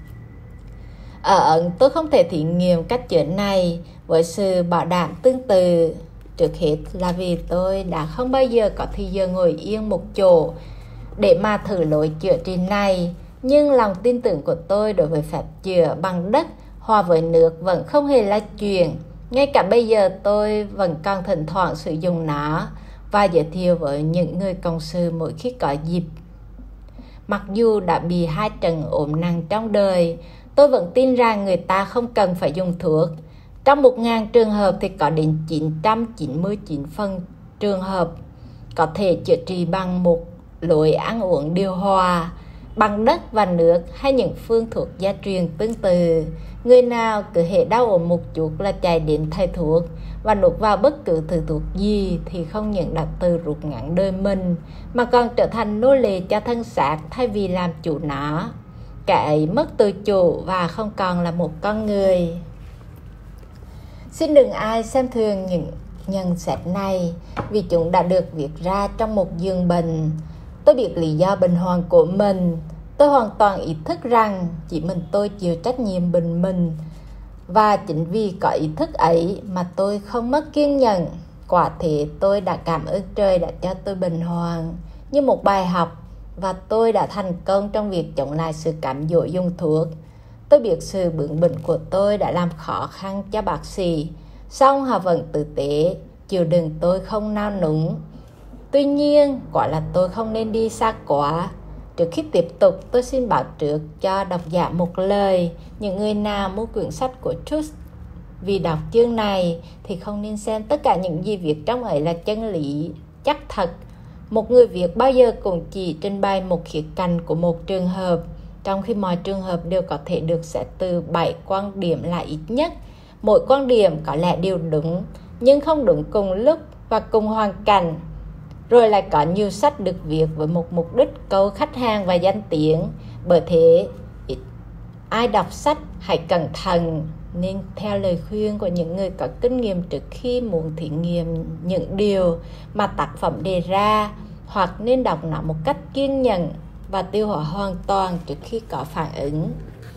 Ở Ấn, tôi không thể thí nghiệm cách chữa này với sự bảo đảm tương tự. Trước hết là vì tôi đã không bao giờ có thời giờ ngồi yên một chỗ để mà thử lối chữa trị này. Nhưng lòng tin tưởng của tôi đối với phép chữa bằng đất hòa với nước vẫn không hề lay chuyển. Ngay cả bây giờ tôi vẫn còn thỉnh thoảng sử dụng nó và giới thiệu với những người cộng sự mỗi khi có dịp. Mặc dù đã bị hai trận ốm nặng trong đời, tôi vẫn tin rằng người ta không cần phải dùng thuốc. Trong một ngàn trường hợp thì có đến chín trăm chín mươi chín phần trường hợp có thể chữa trị bằng một lối ăn uống điều hòa, bằng đất và nước hay những phương thuốc gia truyền tương tự. Người nào cứ hệ đau ốm một chút là chạy đến thầy thuốc và nuốt vào bất cứ thứ thuốc gì thì không những đã tự rút ngắn đời mình mà còn trở thành nô lệ cho thân xác thay vì làm chủ nó. Kẻ ấy mất tự chủ và không còn là một con người. Xin đừng ai xem thường những nhận xét này, vì chúng đã được viết ra trong một giường bệnh. Tôi biết lý do bệnh hoạn của mình. Tôi hoàn toàn ý thức rằng chỉ mình tôi chịu trách nhiệm bệnh mình, và chính vì có ý thức ấy mà tôi không mất kiên nhẫn. Quả thế tôi đã cảm ơn trời đã cho tôi bệnh hoạn như một bài học, và tôi đã thành công trong việc chống lại sự cám dỗ dùng thuốc. Tôi biết sự bướng bỉnh của tôi đã làm khó khăn cho bác sĩ, song họ vẫn tử tế chịu đựng tôi không nao núng. Tuy nhiên, quả là tôi không nên đi xa quá. Trước khi tiếp tục, tôi xin báo trước cho độc giả một lời. Những người nào mua quyển sách của Trust vì đọc chương này thì không nên xem tất cả những gì viết trong ấy là chân lý chắc thật. Một người viết bao giờ cũng chỉ trình bày một khía cạnh của một trường hợp, trong khi mọi trường hợp đều có thể được xét từ bảy quan điểm là ít nhất. Mỗi quan điểm có lẽ đều đúng, nhưng không đúng cùng lúc và cùng hoàn cảnh. Rồi lại có nhiều sách được viết với một mục đích câu khách hàng và danh tiếng. Bởi thế, ai đọc sách hãy cẩn thận, nên theo lời khuyên của những người có kinh nghiệm trước khi muốn thí nghiệm những điều mà tác phẩm đề ra, hoặc nên đọc nó một cách kiên nhẫn và tiêu hóa hoàn toàn trước khi có phản ứng.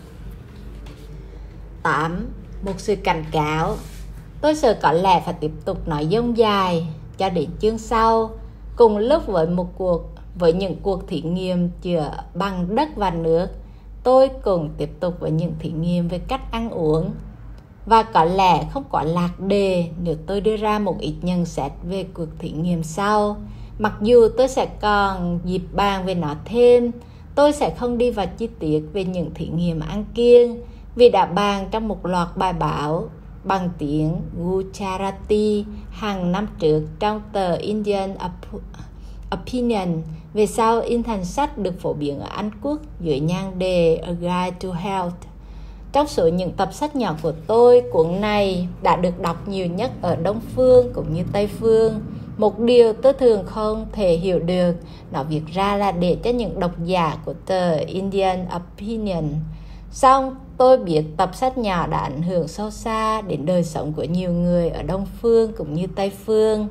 tám. Một sự cảnh cáo. Tôi sợ có lẽ phải tiếp tục nói dông dài cho đến chương sau. Cùng lúc với một cuộc với những cuộc thí nghiệm chữa bằng đất và nước, tôi cùng tiếp tục với những thí nghiệm về cách ăn uống. Và có lẽ không quá lạc đề nếu tôi đưa ra một ít nhận xét về cuộc thí nghiệm sau. Mặc dù tôi sẽ còn dịp bàn về nó thêm, tôi sẽ không đi vào chi tiết về những thí nghiệm ăn kiêng, vì đã bàn trong một loạt bài báo bằng tiếng Gujarati hàng năm trước trong tờ Indian Opinion. Về sau in thành sách được phổ biến ở Anh Quốc dưới nhan đề A Guide to Health. Trong số những tập sách nhỏ của tôi, cuốn này đã được đọc nhiều nhất ở Đông Phương cũng như Tây Phương. Một điều tôi thường không thể hiểu được, nó viết ra là để cho những độc giả của tờ Indian Opinion. Song tôi biết tập sách nhỏ đã ảnh hưởng sâu xa đến đời sống của nhiều người ở Đông Phương cũng như Tây Phương.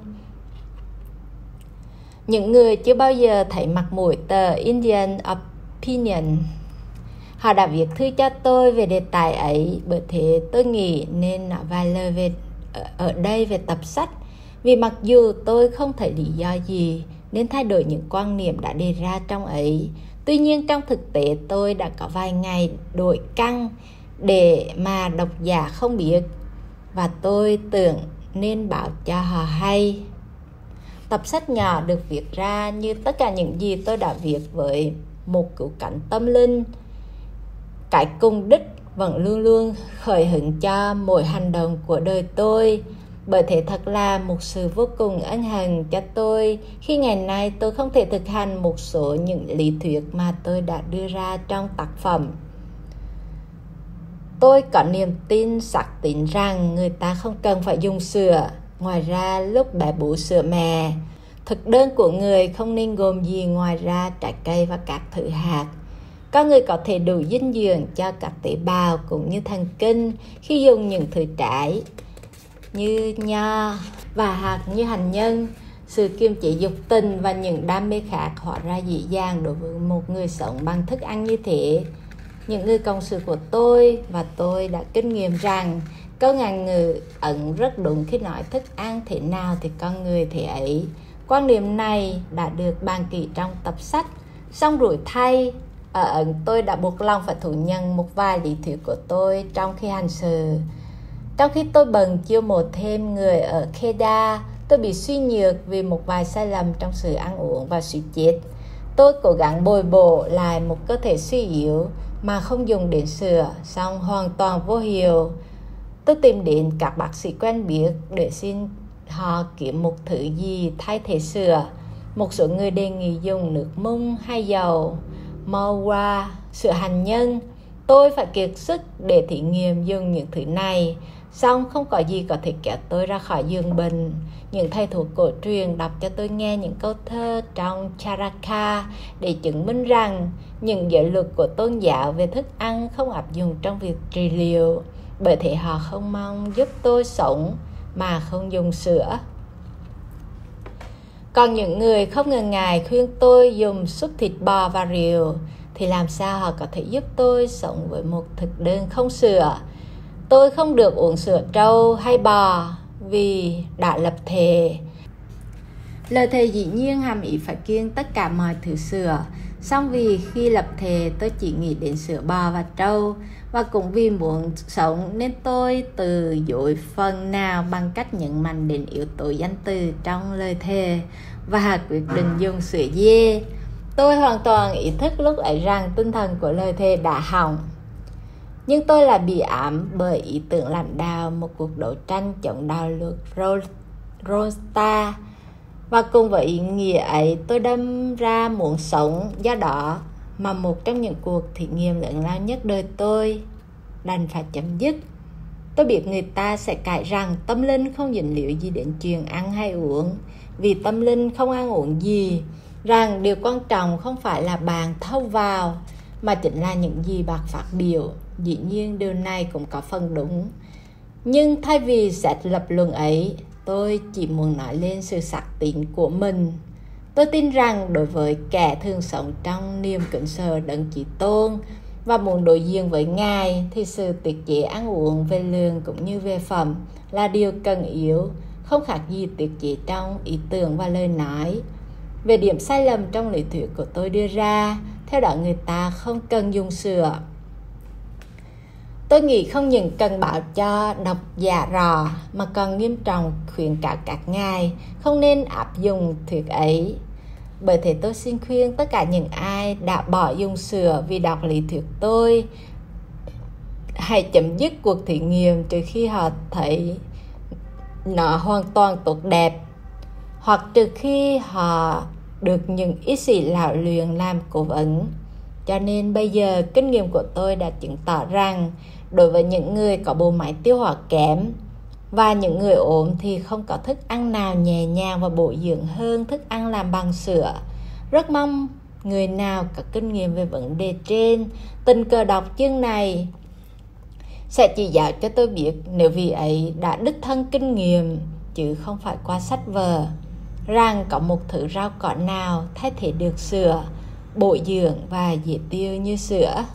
Những người chưa bao giờ thấy mặt mũi tờ Indian Opinion, họ đã viết thư cho tôi về đề tài ấy, bởi thế tôi nghĩ nên nói vài lời về ở đây về tập sách. Vì mặc dù tôi không thấy lý do gì nên thay đổi những quan niệm đã đề ra trong ấy, tuy nhiên trong thực tế tôi đã có vài ngày đổi căng để mà độc giả không biết, và tôi tưởng nên bảo cho họ hay. Tập sách nhỏ được viết ra như tất cả những gì tôi đã viết với một cứu cánh tâm linh. Cái cùng đích vẫn luôn luôn khởi hứng cho mỗi hành động của đời tôi. Bởi thế thật là một sự vô cùng ân hận cho tôi khi ngày nay tôi không thể thực hành một số những lý thuyết mà tôi đã đưa ra trong tác phẩm. Tôi có niềm tin xác tín rằng người ta không cần phải dùng sữa. Ngoài ra lúc bé bú sữa mẹ, thực đơn của người không nên gồm gì ngoài ra trái cây và các thứ hạt. Con người có thể đủ dinh dưỡng cho các tế bào cũng như thần kinh khi dùng những thứ trái như nho và hạt như hành nhân. Sự kiềm chế dục tình và những đam mê khác hóa ra dễ dàng đối với một người sống bằng thức ăn như thế. Những người cộng sự của tôi và tôi đã kinh nghiệm rằng câu ngạn ngữ Ấn rất đúng khi nói thức ăn thế nào thì con người thế ấy. Quan niệm này đã được bàn kỹ trong tập sách. Song rủi thay, ở Ấn tôi đã buộc lòng phải thú nhận một vài lý thuyết của tôi trong khi hành sự. Trong khi tôi bận chiêu mộ thêm người ở Kedah, tôi bị suy nhược vì một vài sai lầm trong sự ăn uống và suy chết. Tôi cố gắng bồi bổ lại một cơ thể suy yếu mà không dùng đến sữa, song hoàn toàn vô hiệu. Tôi tìm đến các bác sĩ quen biết để xin họ kiếm một thứ gì thay thế sữa. Một số người đề nghị dùng nước mung hay dầu Maura, sữa hành nhân. Tôi phải kiệt sức để thử nghiệm dùng những thứ này, song không có gì có thể kéo tôi ra khỏi giường bệnh. Những thầy thuốc cổ truyền đọc cho tôi nghe những câu thơ trong Charaka để chứng minh rằng những giới luật của tôn giáo về thức ăn không áp dụng trong việc trị liệu. Bởi thế họ không mong giúp tôi sống mà không dùng sữa. Còn những người không ngần ngại khuyên tôi dùng súp thịt bò và rượu thì làm sao họ có thể giúp tôi sống với một thực đơn không sữa? Tôi không được uống sữa trâu hay bò vì đã lập thệ. Lời thề dĩ nhiên hàm ý phải kiêng tất cả mọi thứ sữa. Song vì khi lập thệ tôi chỉ nghĩ đến sữa bò và trâu, và cũng vì muốn sống nên tôi từ dối phần nào bằng cách nhấn mạnh đến yếu tố danh từ trong lời thề và quyết định dùng sữa dê. Tôi hoàn toàn ý thức lúc ấy rằng tinh thần của lời thề đã hỏng. Nhưng tôi lại bị ám bởi ý tưởng lãnh đạo một cuộc đấu tranh chống đạo luật Rota. Và cùng với ý nghĩa ấy, tôi đâm ra muốn sống. Do đó mà một trong những cuộc thí nghiệm lớn lao nhất đời tôi đành phải chấm dứt. Tôi biết người ta sẽ cãi rằng tâm linh không dính líu gì đến chuyện ăn hay uống, vì tâm linh không ăn uống gì, rằng điều quan trọng không phải là bạn thâu vào mà chính là những gì bạn phát biểu. Dĩ nhiên điều này cũng có phần đúng, nhưng thay vì xét lập luận ấy, tôi chỉ muốn nói lên sự xác tín của mình. Tôi tin rằng đối với kẻ thường sống trong niềm kính sợ Đấng Chí Tôn và muốn đối diện với Ngài thì sự tiết chế ăn uống về lượng cũng như về phẩm là điều cần yếu, không khác gì tiết chế trong ý tưởng và lời nói. Về điểm sai lầm trong lý thuyết của tôi đưa ra, theo đó người ta không cần dùng sữa. Tôi nghĩ không những cần bảo cho độc giả rõ mà còn nghiêm trọng khuyến cáo các ngài không nên áp dụng thuyết ấy. Bởi thế tôi xin khuyên tất cả những ai đã bỏ dùng sữa vì đọc lý thuyết tôi hãy chấm dứt cuộc thử nghiệm trừ khi họ thấy nó hoàn toàn tốt đẹp, hoặc trừ khi họ được những y sĩ lão luyện làm cố vấn. Cho nên bây giờ kinh nghiệm của tôi đã chứng tỏ rằng đối với những người có bộ máy tiêu hóa kém, Và những người ốm thì không có thức ăn nào nhẹ nhàng và bổ dưỡng hơn thức ăn làm bằng sữa. Rất mong người nào có kinh nghiệm về vấn đề trên tình cờ đọc chương này sẽ chỉ giáo cho tôi biết, nếu vị ấy đã đích thân kinh nghiệm chứ không phải qua sách vở, rằng có một thứ rau cỏ nào thay thế được sữa, bổ dưỡng và dễ tiêu như sữa.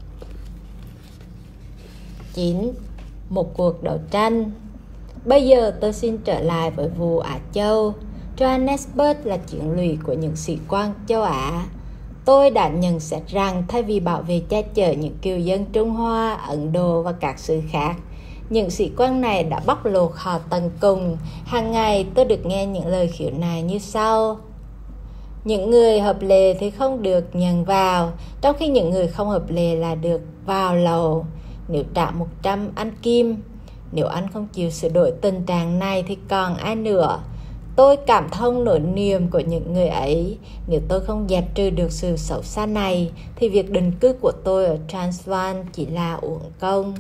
chín. Một cuộc đấu tranh. Bây giờ tôi xin trở lại với vụ Á Châu. Johannesburg là chiến lũy của những sĩ quan châu Á. Tôi đã nhận xét rằng thay vì bảo vệ che chở những kiều dân Trung Hoa, Ấn Độ và các xứ khác, những sĩ quan này đã bóc lột họ tận cùng. Hàng ngày tôi được nghe những lời khiếu nại như sau: những người hợp lệ thì không được nhận vào, trong khi những người không hợp lệ là được vào lầu. Nếu trả một trăm anh kim, nếu anh không chịu sửa đổi tình trạng này thì còn ai nữa. Tôi cảm thông nỗi niềm của những người ấy. Nếu tôi không dẹp trừ được sự xấu xa này thì việc định cư của tôi ở Transvaal chỉ là uổng công.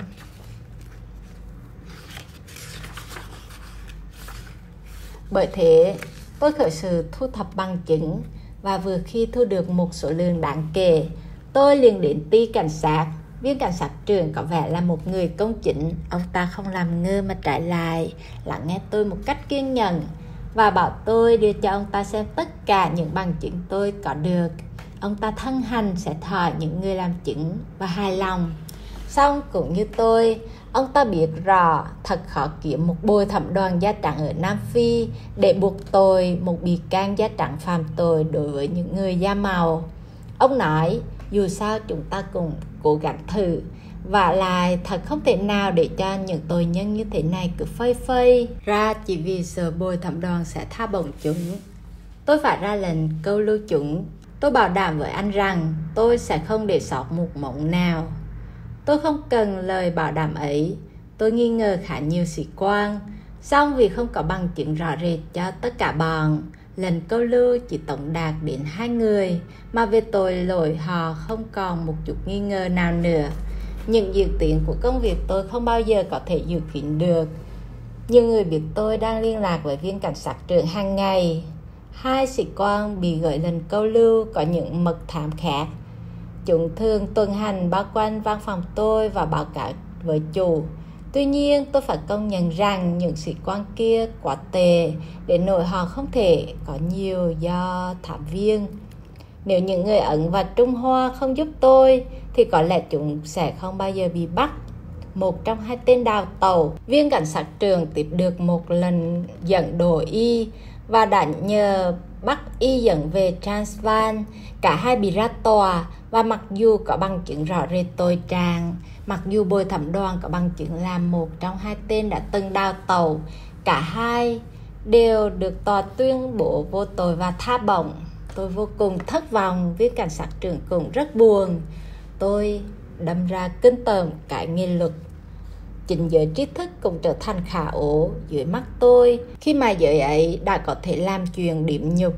Bởi thế, tôi khởi sự thu thập bằng chứng, và vừa khi thu được một số lượng đáng kể, tôi liền đến ty cảnh sát. Viên cảnh sát trưởng có vẻ là một người công chính. Ông ta không làm ngơ mà trái lại lắng nghe tôi một cách kiên nhẫn và bảo tôi đưa cho ông ta xem tất cả những bằng chứng tôi có được. Ông ta thân hành sẽ thhỏi những người làm chứng và hài lòng. Xong cũng như tôi, ông ta biết rõ thật khó kiếm một bồi thẩm đoàn da trắng ở Nam Phi để buộc tội một bị can da trắng phạm tội đối với những người da màu. Ông nói, dù sao chúng ta cùng cố gắng thử, và lại thật không thể nào để cho những tội nhân như thế này cứ phơi phây ra chỉ vì sợ bồi thẩm đoàn sẽ tha bổng chúng. Tôi phải ra lệnh câu lưu chúng. Tôi bảo đảm với anh rằng tôi sẽ không để sót một mống nào. Tôi không cần lời bảo đảm ấy. Tôi nghi ngờ khá nhiều sĩ quan, song vì không có bằng chứng rõ rệt cho tất cả bọn, lần câu lưu chỉ tổng đạt đến hai người, mà về tội lỗi họ không còn một chút nghi ngờ nào nữa. Những diễn tiến của công việc tôi không bao giờ có thể dự kiến được. Nhiều người biết tôi đang liên lạc với viên cảnh sát trưởng hàng ngày. Hai sĩ quan bị gửi lần câu lưu có những mật thám khác. Chúng thường tuần hành bao quanh văn phòng tôi và báo cáo với chủ. Tuy nhiên, tôi phải công nhận rằng những sĩ quan kia quá tệ đến nỗi họ không thể có nhiều do thám viên. Nếu những người Ấn và Trung Hoa không giúp tôi thì có lẽ chúng sẽ không bao giờ bị bắt. Một trong hai tên đào tẩu, viên cảnh sát trưởng tiếp được một lần dẫn độ y và đã nhờ bắt y dẫn về Transvaal. Cả hai bị ra tòa, và mặc dù có bằng chứng rõ rệt tội trạng, mặc dù bồi thẩm đoàn có bằng chứng là một trong hai tên đã từng đào tẩu, cả hai đều được tòa tuyên bố vô tội và tha bổng. Tôi vô cùng thất vọng, viên cảnh sát trưởng cũng rất buồn. Tôi đâm ra kinh tởm cái nghị luật. Chính giới trí thức cũng trở thành khả ố dưới mắt tôi, khi mà giới ấy đã có thể làm chuyện điểm nhục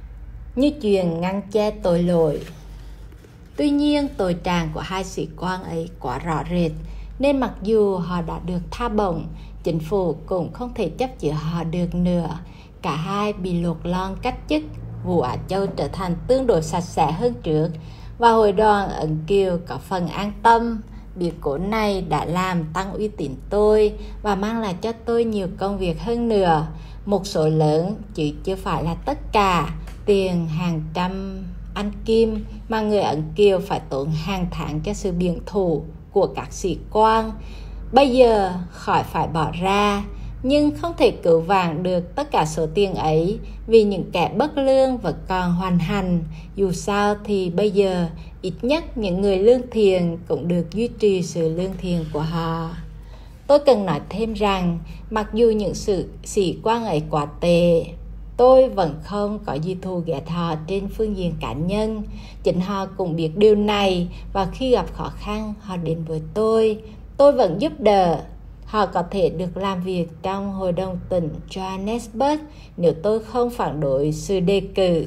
như chuyện ngăn che tội lỗi. Tuy nhiên, tội trạng của hai sĩ quan ấy quá rõ rệt, nên mặc dù họ đã được tha bổng, chính phủ cũng không thể chấp chữa họ được nữa. Cả hai bị lột lon cách chức. Vụ Á Châu trở thành tương đối sạch sẽ hơn trước, và hội đoàn Ấn Kiều có phần an tâm. Biến cố này đã làm tăng uy tín tôi và mang lại cho tôi nhiều công việc hơn nữa. Một số lớn, chứ chưa phải là tất cả, tiền hàng trăm anh kim mà người Ấn Kiều phải tốn hàng tháng cho sự biện thủ của các sĩ quan, bây giờ khỏi phải bỏ ra. Nhưng không thể cứu vãn được tất cả số tiền ấy, vì những kẻ bất lương vẫn còn hoành hành. Dù sao thì bây giờ ít nhất những người lương thiện cũng được duy trì sự lương thiện của họ. Tôi cần nói thêm rằng mặc dù những sự sĩ quan ấy quá tệ, tôi vẫn không có gì thù ghét họ trên phương diện cá nhân. Chính họ cũng biết điều này, và khi gặp khó khăn họ đến với tôi. Tôi vẫn giúp đỡ. Họ có thể được làm việc trong hội đồng tỉnh Johannesburg nếu tôi không phản đối sự đề cử.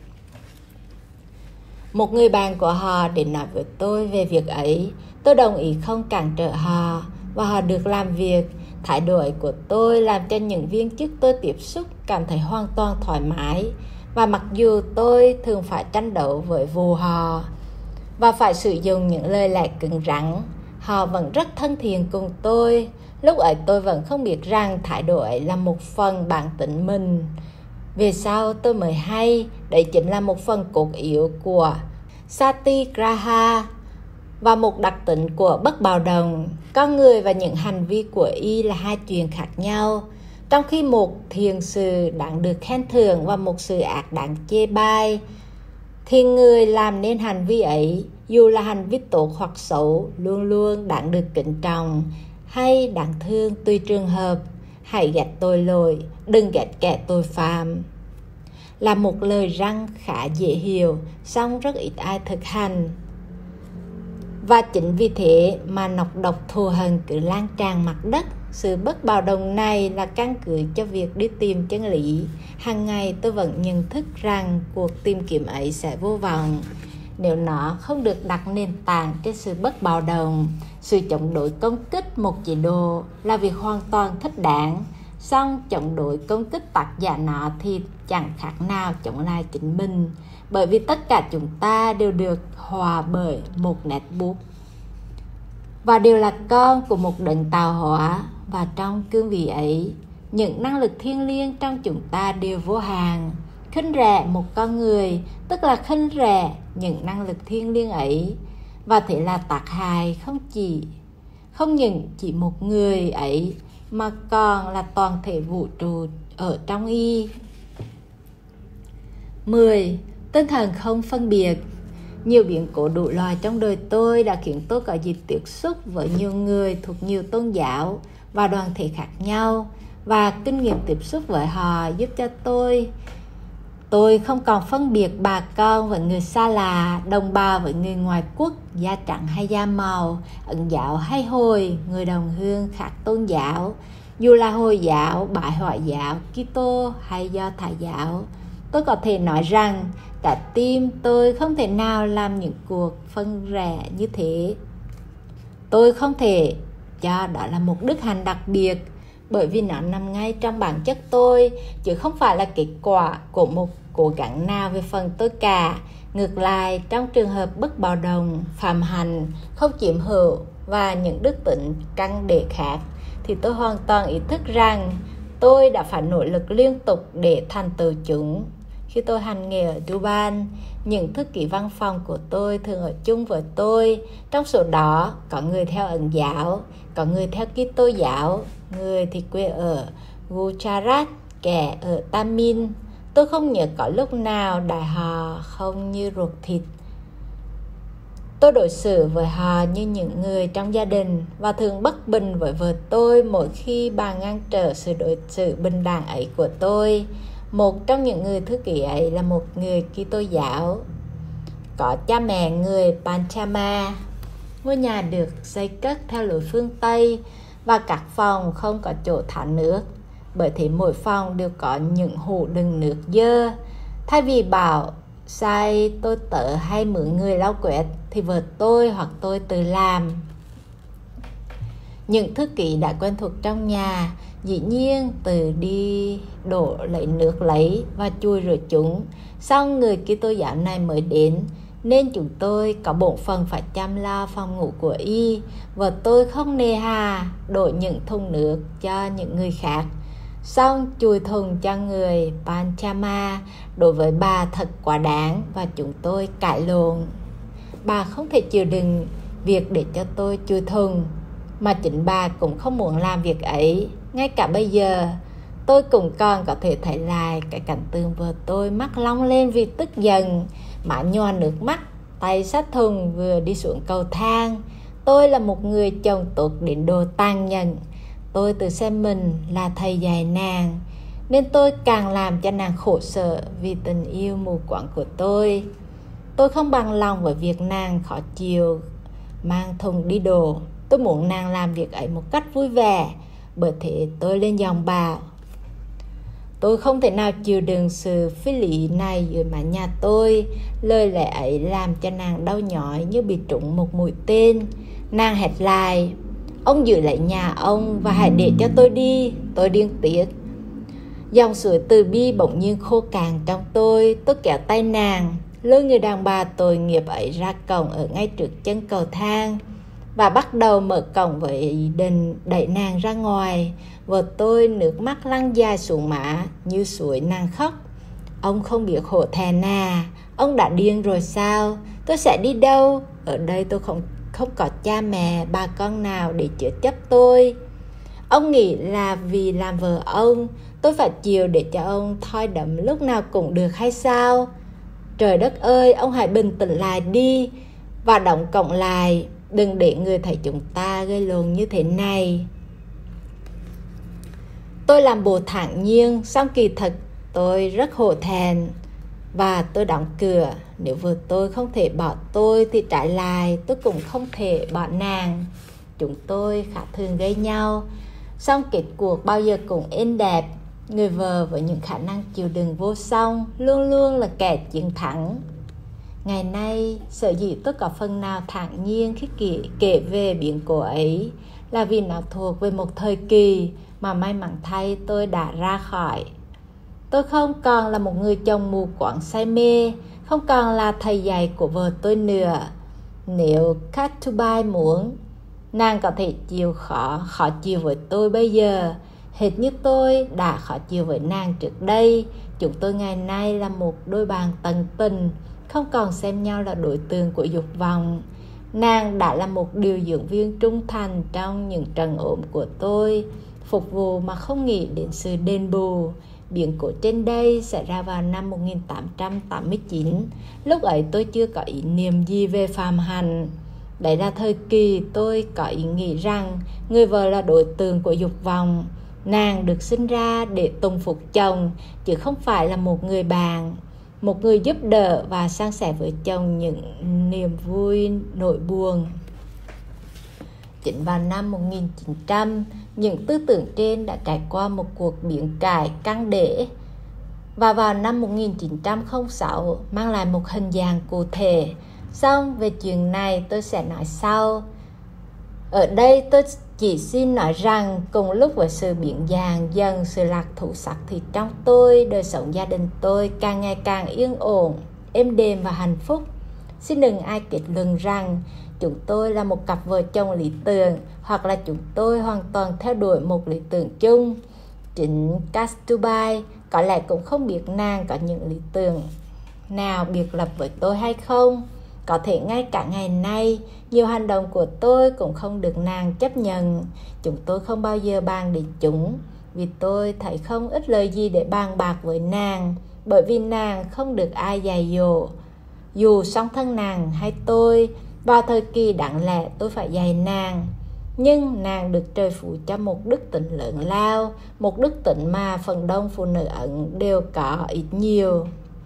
Một người bạn của họ đến nói với tôi về việc ấy. Tôi đồng ý không cản trở họ, và họ được làm việc. Thái độ ấy của tôi làm cho những viên chức tôi tiếp xúc cảm thấy hoàn toàn thoải mái, và mặc dù tôi thường phải tranh đấu với vụ họ và phải sử dụng những lời lẽ cứng rắn, họ vẫn rất thân thiện cùng tôi. Lúc ấy tôi vẫn không biết rằng thái độ ấy là một phần bản tính mình. Về sau tôi mới hay đấy chính là một phần cốt yếu của Satyagraha và một đặc tính của bất bạo động. Con người và những hành vi của y là hai chuyện khác nhau. Trong khi một thiện sự đáng được khen thưởng và một sự ác đáng chê bai, thì người làm nên hành vi ấy, dù là hành vi tốt hoặc xấu, luôn luôn đáng được kính trọng hay đáng thương tùy trường hợp. Hãy ghét tội lỗi, đừng ghét kẻ tội phạm, là một lời răn khá dễ hiểu, song rất ít ai thực hành. Và chính vì thế mà nọc độc thù hận cứ lan tràn mặt đất. Sự bất bạo động này là căn cứ cho việc đi tìm chân lý. Hàng ngày tôi vẫn nhận thức rằng cuộc tìm kiếm ấy sẽ vô vọng nếu nó không được đặt nền tảng trên sự bất bạo động. Sự chống đối công kích một chế độ là việc hoàn toàn thích đáng, song chống đối công kích tác giả nó thì chẳng khác nào chống lại chính mình, bởi vì tất cả chúng ta đều được hòa bởi một nét bút và đều là con của một đấng tạo hóa. Và trong cương vị ấy, những năng lực thiêng liêng trong chúng ta đều vô hạn. Khinh rẻ một con người tức là khinh rẻ những năng lực thiêng liêng ấy, và thế là tác hại không chỉ không những chỉ một người ấy mà còn là toàn thể vũ trụ ở trong y. mười. Tinh thần không phân biệt. Nhiều biến cố đủ loại trong đời tôi đã khiến tôi có dịp tiếp xúc với nhiều người thuộc nhiều tôn giáo và đoàn thể khác nhau, và kinh nghiệm tiếp xúc với họ giúp cho tôi Tôi không còn phân biệt bà con với người xa lạ, đồng bào với người ngoại quốc, da trắng hay da màu, Ấn giáo hay Hồi, người đồng hương khác tôn giáo, dù là Hồi giáo, Bái Hoại giáo, Kitô hay Do Thái giáo. Tôi có thể nói rằng cả tim tôi không thể nào làm những cuộc phân rẽ như thế. Tôi không thể cho đó là một đức hạnh đặc biệt, bởi vì nó nằm ngay trong bản chất tôi, chứ không phải là kết quả của một cố gắng nào về phần tôi cả. Ngược lại, trong trường hợp bất bạo động, phạm hạnh, không chiếm hữu và những đức tính căn để khác, thì tôi hoàn toàn ý thức rằng tôi đã phải nỗ lực liên tục để thành tựu chúng. Khi tôi hành nghề ở Dubai, những thư ký văn phòng của tôi thường ở chung với tôi. Trong số đó có người theo Ấn giáo, có người theo Kitô giáo, người thì quê ở Gujarat, kẻ ở Tamil. Tôi không nhớ có lúc nào đại họ không như ruột thịt. Tôi đối xử với họ như những người trong gia đình và thường bất bình với vợ tôi mỗi khi bà ngăn trở sự đối xử bình đẳng ấy của tôi. Một trong những người thư ký ấy là một người Kitô giáo, có cha mẹ người Panchama. Ngôi nhà được xây cất theo lối phương Tây và các phòng không có chỗ thả nước, bởi thế mỗi phòng đều có những hũ đựng nước dơ. Thay vì bảo sai tôi tớ hay mượn người lau quét thì vợ tôi hoặc tôi tự làm. Những thư ký đã quen thuộc trong nhà dĩ nhiên tự đi đổ lấy nước lấy và chùi rửa chúng. Sau người Kitô giáo này mới đến, nên chúng tôi có bổn phận phải chăm lo phòng ngủ của y. Và tôi không nề hà đổ những thùng nước cho những người khác, xong chùi thùng cho người Panchama. Đối với bà thật quá đáng và chúng tôi cãi lộn. Bà không thể chịu đựng việc để cho tôi chùi thùng, mà chính bà cũng không muốn làm việc ấy. Ngay cả bây giờ tôi cũng còn có thể thấy lại cái cảnh tượng vợ tôi mắt long lên vì tức giận, má nhòa nước mắt, tay sát thùng vừa đi xuống cầu thang. Tôi là một người chồng tốt đến độ tàn nhẫn. Tôi tự xem mình là thầy dạy nàng, nên tôi càng làm cho nàng khổ sở vì tình yêu mù quáng của tôi. Tôi không bằng lòng với việc nàng khó chịu mang thùng đi đổ. Tôi muốn nàng làm việc ấy một cách vui vẻ, bởi thế tôi lên giọng bảo: tôi không thể nào chịu đựng sự phi lý này dưới mái nhà tôi. Lời lẽ ấy làm cho nàng đau nhói như bị trúng một mũi tên. Nàng hét lại: Ông giữ lại nhà ông và hãy để cho tôi đi, tôi điên tiết. Dòng suối từ bi bỗng nhiên khô cạn trong tôi, tôi kéo tay nàng, lôi người đàn bà tội nghiệp ấy ra cổng ở ngay trước chân cầu thang và bắt đầu mở cổng với ý định đẩy nàng ra ngoài. Vợ tôi nước mắt lăn dài xuống má như suối, nàng khóc. Ông không biết hổ thẹn à, ông đã điên rồi sao? Tôi sẽ đi đâu? Ở đây tôi không không có cha mẹ, bà con nào để chữa chấp tôi. Ông nghĩ là vì làm vợ ông, tôi phải chịu để cho ông thoi đấm lúc nào cũng được hay sao? Trời đất ơi, ông hãy bình tĩnh lại đi và đóng cổng lại. Đừng để người thấy chúng ta gây lộn như thế này. Tôi làm bộ thản nhiên, song kỳ thực tôi rất hổ thẹn. Và tôi đóng cửa. Nếu vợ tôi không thể bỏ tôi thì trái lại tôi cũng không thể bỏ nàng. Chúng tôi khá thường gây nhau, song kết cuộc bao giờ cũng êm đẹp. Người vợ với những khả năng chịu đựng vô song luôn luôn là kẻ chiến thắng. Ngày nay, sở dĩ tôi có phần nào thản nhiên khi kể, kể về biến cố ấy là vì nó thuộc về một thời kỳ mà may mắn thay tôi đã ra khỏi. Tôi không còn là một người chồng mù quáng say mê, không còn là thầy dạy của vợ tôi nữa. Nếu Catubai muốn, nàng có thể chịu khó, khó chịu với tôi bây giờ, hệt như tôi đã khó chịu với nàng trước đây. Chúng tôi ngày nay là một đôi bạn tận tình, không còn xem nhau là đối tượng của dục vọng. Nàng đã là một điều dưỡng viên trung thành trong những trận ốm của tôi, phục vụ mà không nghĩ đến sự đền bù. Biến cố trên đây xảy ra vào năm một nghìn tám trăm tám mươi chín. Lúc ấy tôi chưa có ý niệm gì về phàm hành. Đấy là thời kỳ tôi có ý nghĩ rằng người vợ là đối tượng của dục vọng. Nàng được sinh ra để tùng phục chồng, chứ không phải là một người bạn, một người giúp đỡ và san sẻ với chồng những niềm vui, nỗi buồn. Chính vào năm một nghìn chín trăm, những tư tưởng trên đã trải qua một cuộc biến cải căng để, và vào năm một nghìn chín trăm lẻ sáu mang lại một hình dạng cụ thể. Xong về chuyện này tôi sẽ nói sau. Ở đây tôi chỉ xin nói rằng cùng lúc với sự biến dạng dần sự lạc thú sắc thì trong tôi, đời sống gia đình tôi càng ngày càng yên ổn, êm đềm và hạnh phúc. Xin đừng ai kết luận rằng chúng tôi là một cặp vợ chồng lý tưởng, hoặc là chúng tôi hoàn toàn theo đuổi một lý tưởng chung. Chính Catubai có lẽ cũng không biết nàng có những lý tưởng nào biệt lập với tôi hay không. Có thể ngay cả ngày nay, nhiều hành động của tôi cũng không được nàng chấp nhận. Chúng tôi không bao giờ bàn đến chúng, vì tôi thấy không ít lời gì để bàn bạc với nàng, bởi vì nàng không được ai dạy dỗ. Dù song thân nàng hay tôi, vào thời kỳ đáng lẽ tôi phải dạy nàng, nhưng nàng được trời phú cho một đức tính lớn lao, một đức tính mà phần đông phụ nữ Ấn đều có ít nhiều.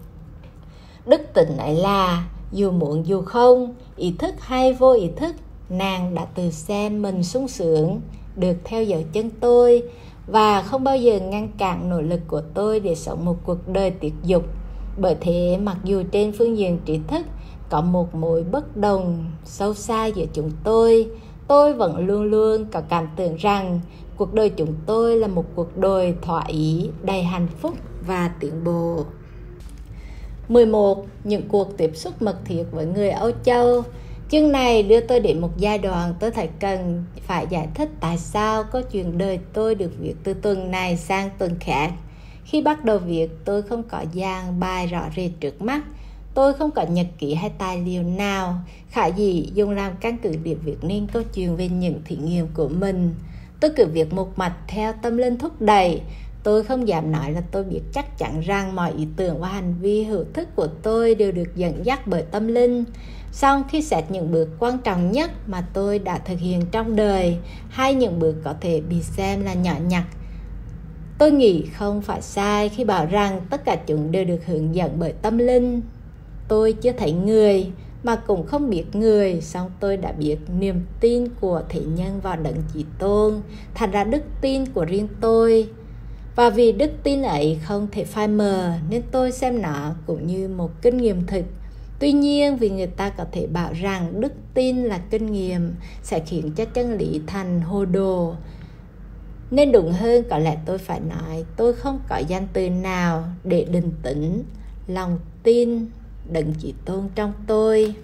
Đức tính ấy là dù muốn dù không, ý thức hay vô ý thức, nàng đã tự xem mình sung sướng được theo dõi chân tôi và không bao giờ ngăn cản nỗ lực của tôi để sống một cuộc đời tiết dục. Bởi thế mặc dù trên phương diện trí thức có một mối bất đồng sâu xa giữa chúng tôi, tôi vẫn luôn luôn có cảm tưởng rằng cuộc đời chúng tôi là một cuộc đời thỏa ý, đầy hạnh phúc và tiến bộ. mười một. Những cuộc tiếp xúc mật thiết với người Âu Châu. Chương này đưa tôi đến một giai đoạn tôi thấy cần phải giải thích tại sao có chuyện đời tôi được viết từ tuần này sang tuần khác. Khi bắt đầu viết, tôi không có dàn bài rõ rệt trước mắt. Tôi không có nhật ký hay tài liệu nào khả dĩ dùng làm căn cứ để viết nên câu chuyện về những thí nghiệm của mình. Tôi cứ viết một mạch theo tâm linh thúc đẩy. Tôi không dám nói là tôi biết chắc chắn rằng mọi ý tưởng và hành vi hữu thức của tôi đều được dẫn dắt bởi tâm linh. Song khi xét những bước quan trọng nhất mà tôi đã thực hiện trong đời, hay những bước có thể bị xem là nhỏ nhặt, tôi nghĩ không phải sai khi bảo rằng tất cả chúng đều được hướng dẫn bởi tâm linh. Tôi chưa thấy người, mà cũng không biết người, song tôi đã biết niềm tin của thế nhân vào Đấng Chí Tôn, thành ra đức tin của riêng tôi. Và vì đức tin ấy không thể phai mờ, nên tôi xem nó cũng như một kinh nghiệm thực, Tuy nhiên, vì người ta có thể bảo rằng đức tin là kinh nghiệm sẽ khiến cho chân lý thành hồ đồ, nên đúng hơn có lẽ tôi phải nói tôi không có danh từ nào để định tính lòng tin đấng chí tôn trong tôi.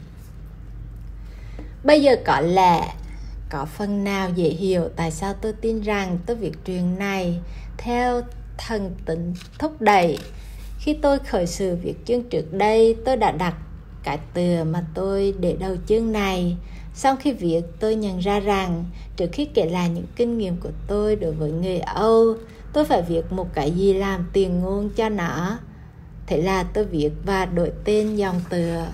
Bây giờ có lẽ có phần nào dễ hiểu tại sao tôi tin rằng tôi viết truyện này theo thần tính thúc đẩy. Khi tôi khởi sự viết chương trước đây, tôi đã đặt cái tựa mà tôi để đầu chương này. Sau khi viết, tôi nhận ra rằng trước khi kể lại những kinh nghiệm của tôi đối với người Âu, tôi phải viết một cái gì làm tiền ngôn cho nó. Thế là tôi viết và đổi tên dòng tựa.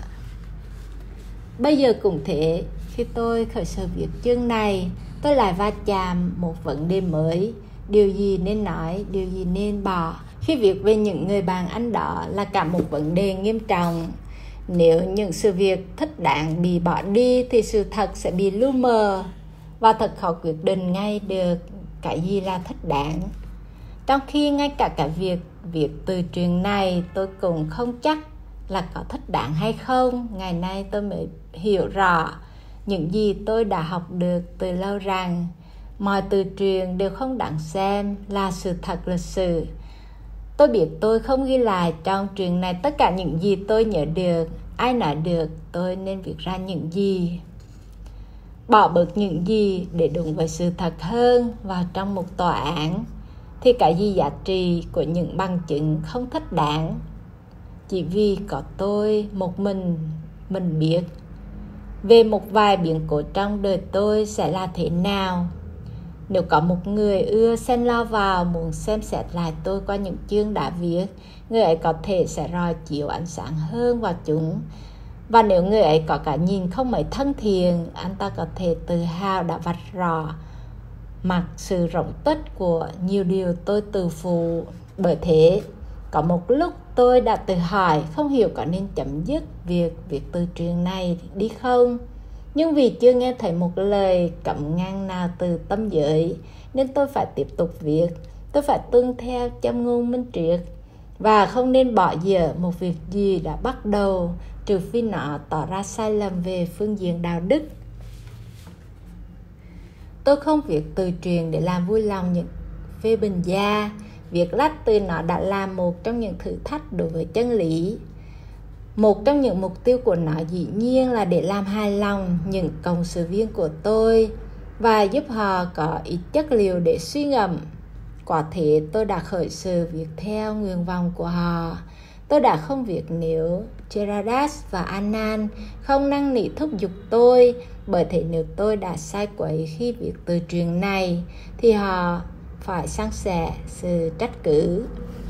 Bây giờ cũng thế, khi tôi khởi sự viết chương này, tôi lại va chạm một vấn đề mới. Điều gì nên nói, điều gì nên bỏ. Khi viết về những người bạn anh đó là cả một vấn đề nghiêm trọng. Nếu những sự việc thích đáng bị bỏ đi thì sự thật sẽ bị lu mờ, và thật khó quyết định ngay được cái gì là thích đáng. Trong khi ngay cả cái việc viết từ truyện này tôi cũng không chắc là có thích đáng hay không, ngày nay tôi mới hiểu rõ những gì tôi đã học được từ lâu, rằng mọi từ truyện đều không đáng xem là sự thật lịch sử. Tôi biết tôi không ghi lại trong truyện này tất cả những gì tôi nhớ được. Ai nói được tôi nên viết ra những gì, bỏ bớt những gì để đúng với sự thật hơn vào trong một tòa án, thì cái gì giá trị của những bằng chứng không thích đáng. Chỉ vì có tôi một mình mình biết về một vài biến cố trong đời tôi sẽ là thế nào. Nếu có một người ưa xen lo vào muốn xem xét lại tôi qua những chương đã viết, người ấy có thể sẽ rọi chiếu ánh sáng hơn vào chúng. Và nếu người ấy có cả nhìn không mấy thân thiện, anh ta có thể tự hào đã vạch rõ mặt sự rộng tích của nhiều điều tôi tự phụ. Bởi thế, có một lúc tôi đã tự hỏi không hiểu có nên chấm dứt việc viết từ truyện này đi không. Nhưng vì chưa nghe thấy một lời cấm ngăn nào từ tâm giới, nên tôi phải tiếp tục viết. Tôi phải tuân theo châm ngôn minh triết, và không nên bỏ dở một việc gì đã bắt đầu, trừ phi nó tỏ ra sai lầm về phương diện đạo đức. Tôi không viết từ truyện để làm vui lòng những phê bình gia. Việc lách từ nó đã là một trong những thử thách đối với chân lý. Một trong những mục tiêu của nó dĩ nhiên là để làm hài lòng những cộng sự viên của tôi và giúp họ có ít chất liệu để suy ngẫm. Quả thế tôi đã khởi sự viết theo nguyện vọng của họ. Tôi đã không viết nếu Geradas và Annan không năn nỉ thúc giục tôi, bởi thế nếu tôi đã sai quấy khi viết từ truyện này thì họ phải san sẻ sự trách cứ.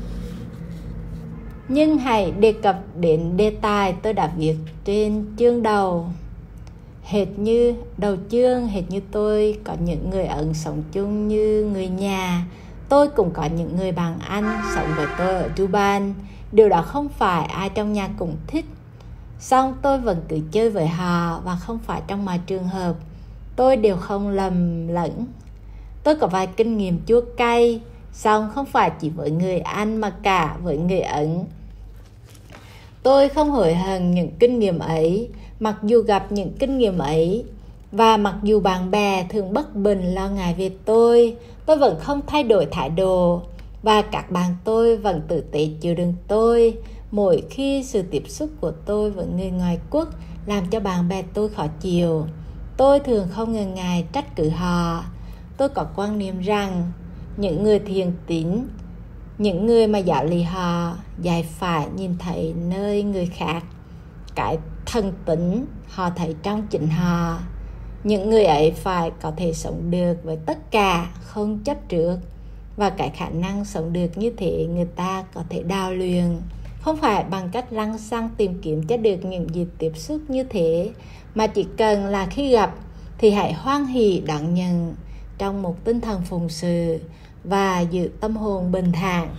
Nhưng hãy đề cập đến đề tài tôi đã viết trên chương đầu. Hệt như đầu chương, hệt như tôi có những người Ấn sống chung như người nhà, tôi cũng có những người bạn Anh sống với tôi ở Dubai. Điều đó không phải ai trong nhà cũng thích, song tôi vẫn cứ chơi với họ, và không phải trong mọi trường hợp tôi đều không lầm lẫn. Tôi có vài kinh nghiệm chua cay, song không phải chỉ với người Anh mà cả với người Ấn. Tôi không hối hận những kinh nghiệm ấy, mặc dù gặp những kinh nghiệm ấy, và mặc dù bạn bè thường bất bình lo ngại về tôi, tôi vẫn không thay đổi thái độ, và các bạn tôi vẫn tử tế chịu đựng tôi. Mỗi khi sự tiếp xúc của tôi với người ngoại quốc làm cho bạn bè tôi khó chịu, tôi thường không ngần ngại trách cứ họ. Tôi có quan niệm rằng những người thiện tín, những người mà giáo lý họ dạy phải nhìn thấy nơi người khác cái thần tính họ thấy trong chính họ. Những người ấy phải có thể sống được với tất cả, không chấp trước. Và cái khả năng sống được như thế người ta có thể đào luyện, không phải bằng cách lăng xăng tìm kiếm cho được những dịp tiếp xúc như thế, mà chỉ cần là khi gặp thì hãy hoan hỉ đón nhận trong một tinh thần phụng sự và giữ tâm hồn bình thản.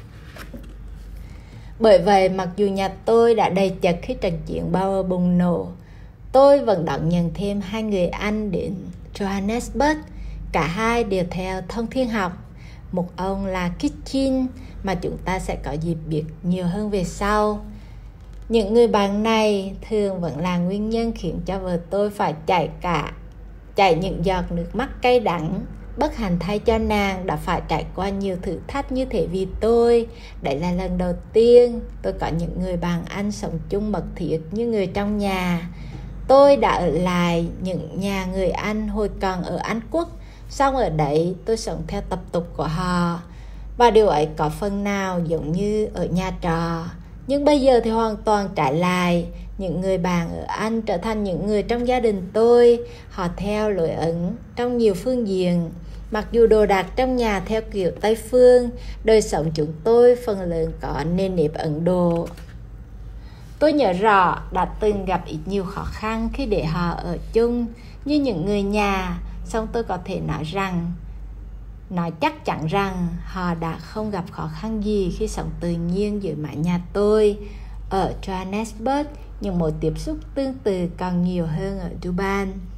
Bởi vậy, mặc dù nhà tôi đã đầy chật khi trận chiến Boer bùng nổ, tôi vẫn đón nhận thêm hai người Anh đến Johannesburg. Cả hai đều theo thông thiên học. Một ông là Kitchin mà chúng ta sẽ có dịp biết nhiều hơn về sau. Những người bạn này thường vẫn là nguyên nhân khiến cho vợ tôi phải chảy cả chảy những giọt nước mắt cay đắng. Bất hạnh thay cho nàng đã phải trải qua nhiều thử thách như thế vì tôi. Đấy là lần đầu tiên tôi có những người bạn anh sống chung mật thiết như người trong nhà. Tôi đã ở lại những nhà người Anh hồi còn ở Anh Quốc, xong ở đấy tôi sống theo tập tục của họ. Và điều ấy có phần nào giống như ở nhà trọ. Nhưng bây giờ thì hoàn toàn trái lại. Những người bạn ở Anh trở thành những người trong gia đình tôi. Họ theo lối Ấn trong nhiều phương diện. Mặc dù đồ đạc trong nhà theo kiểu Tây phương, đời sống chúng tôi phần lớn có nền nếp Ấn Độ. Tôi nhớ rõ đã từng gặp ít nhiều khó khăn khi để họ ở chung như những người nhà. Xong tôi có thể nói rằng Nói chắc chắn rằng họ đã không gặp khó khăn gì khi sống tự nhiên giữa mái nhà tôi. Ở Johannesburg, những mối tiếp xúc tương tự còn nhiều hơn ở Durban.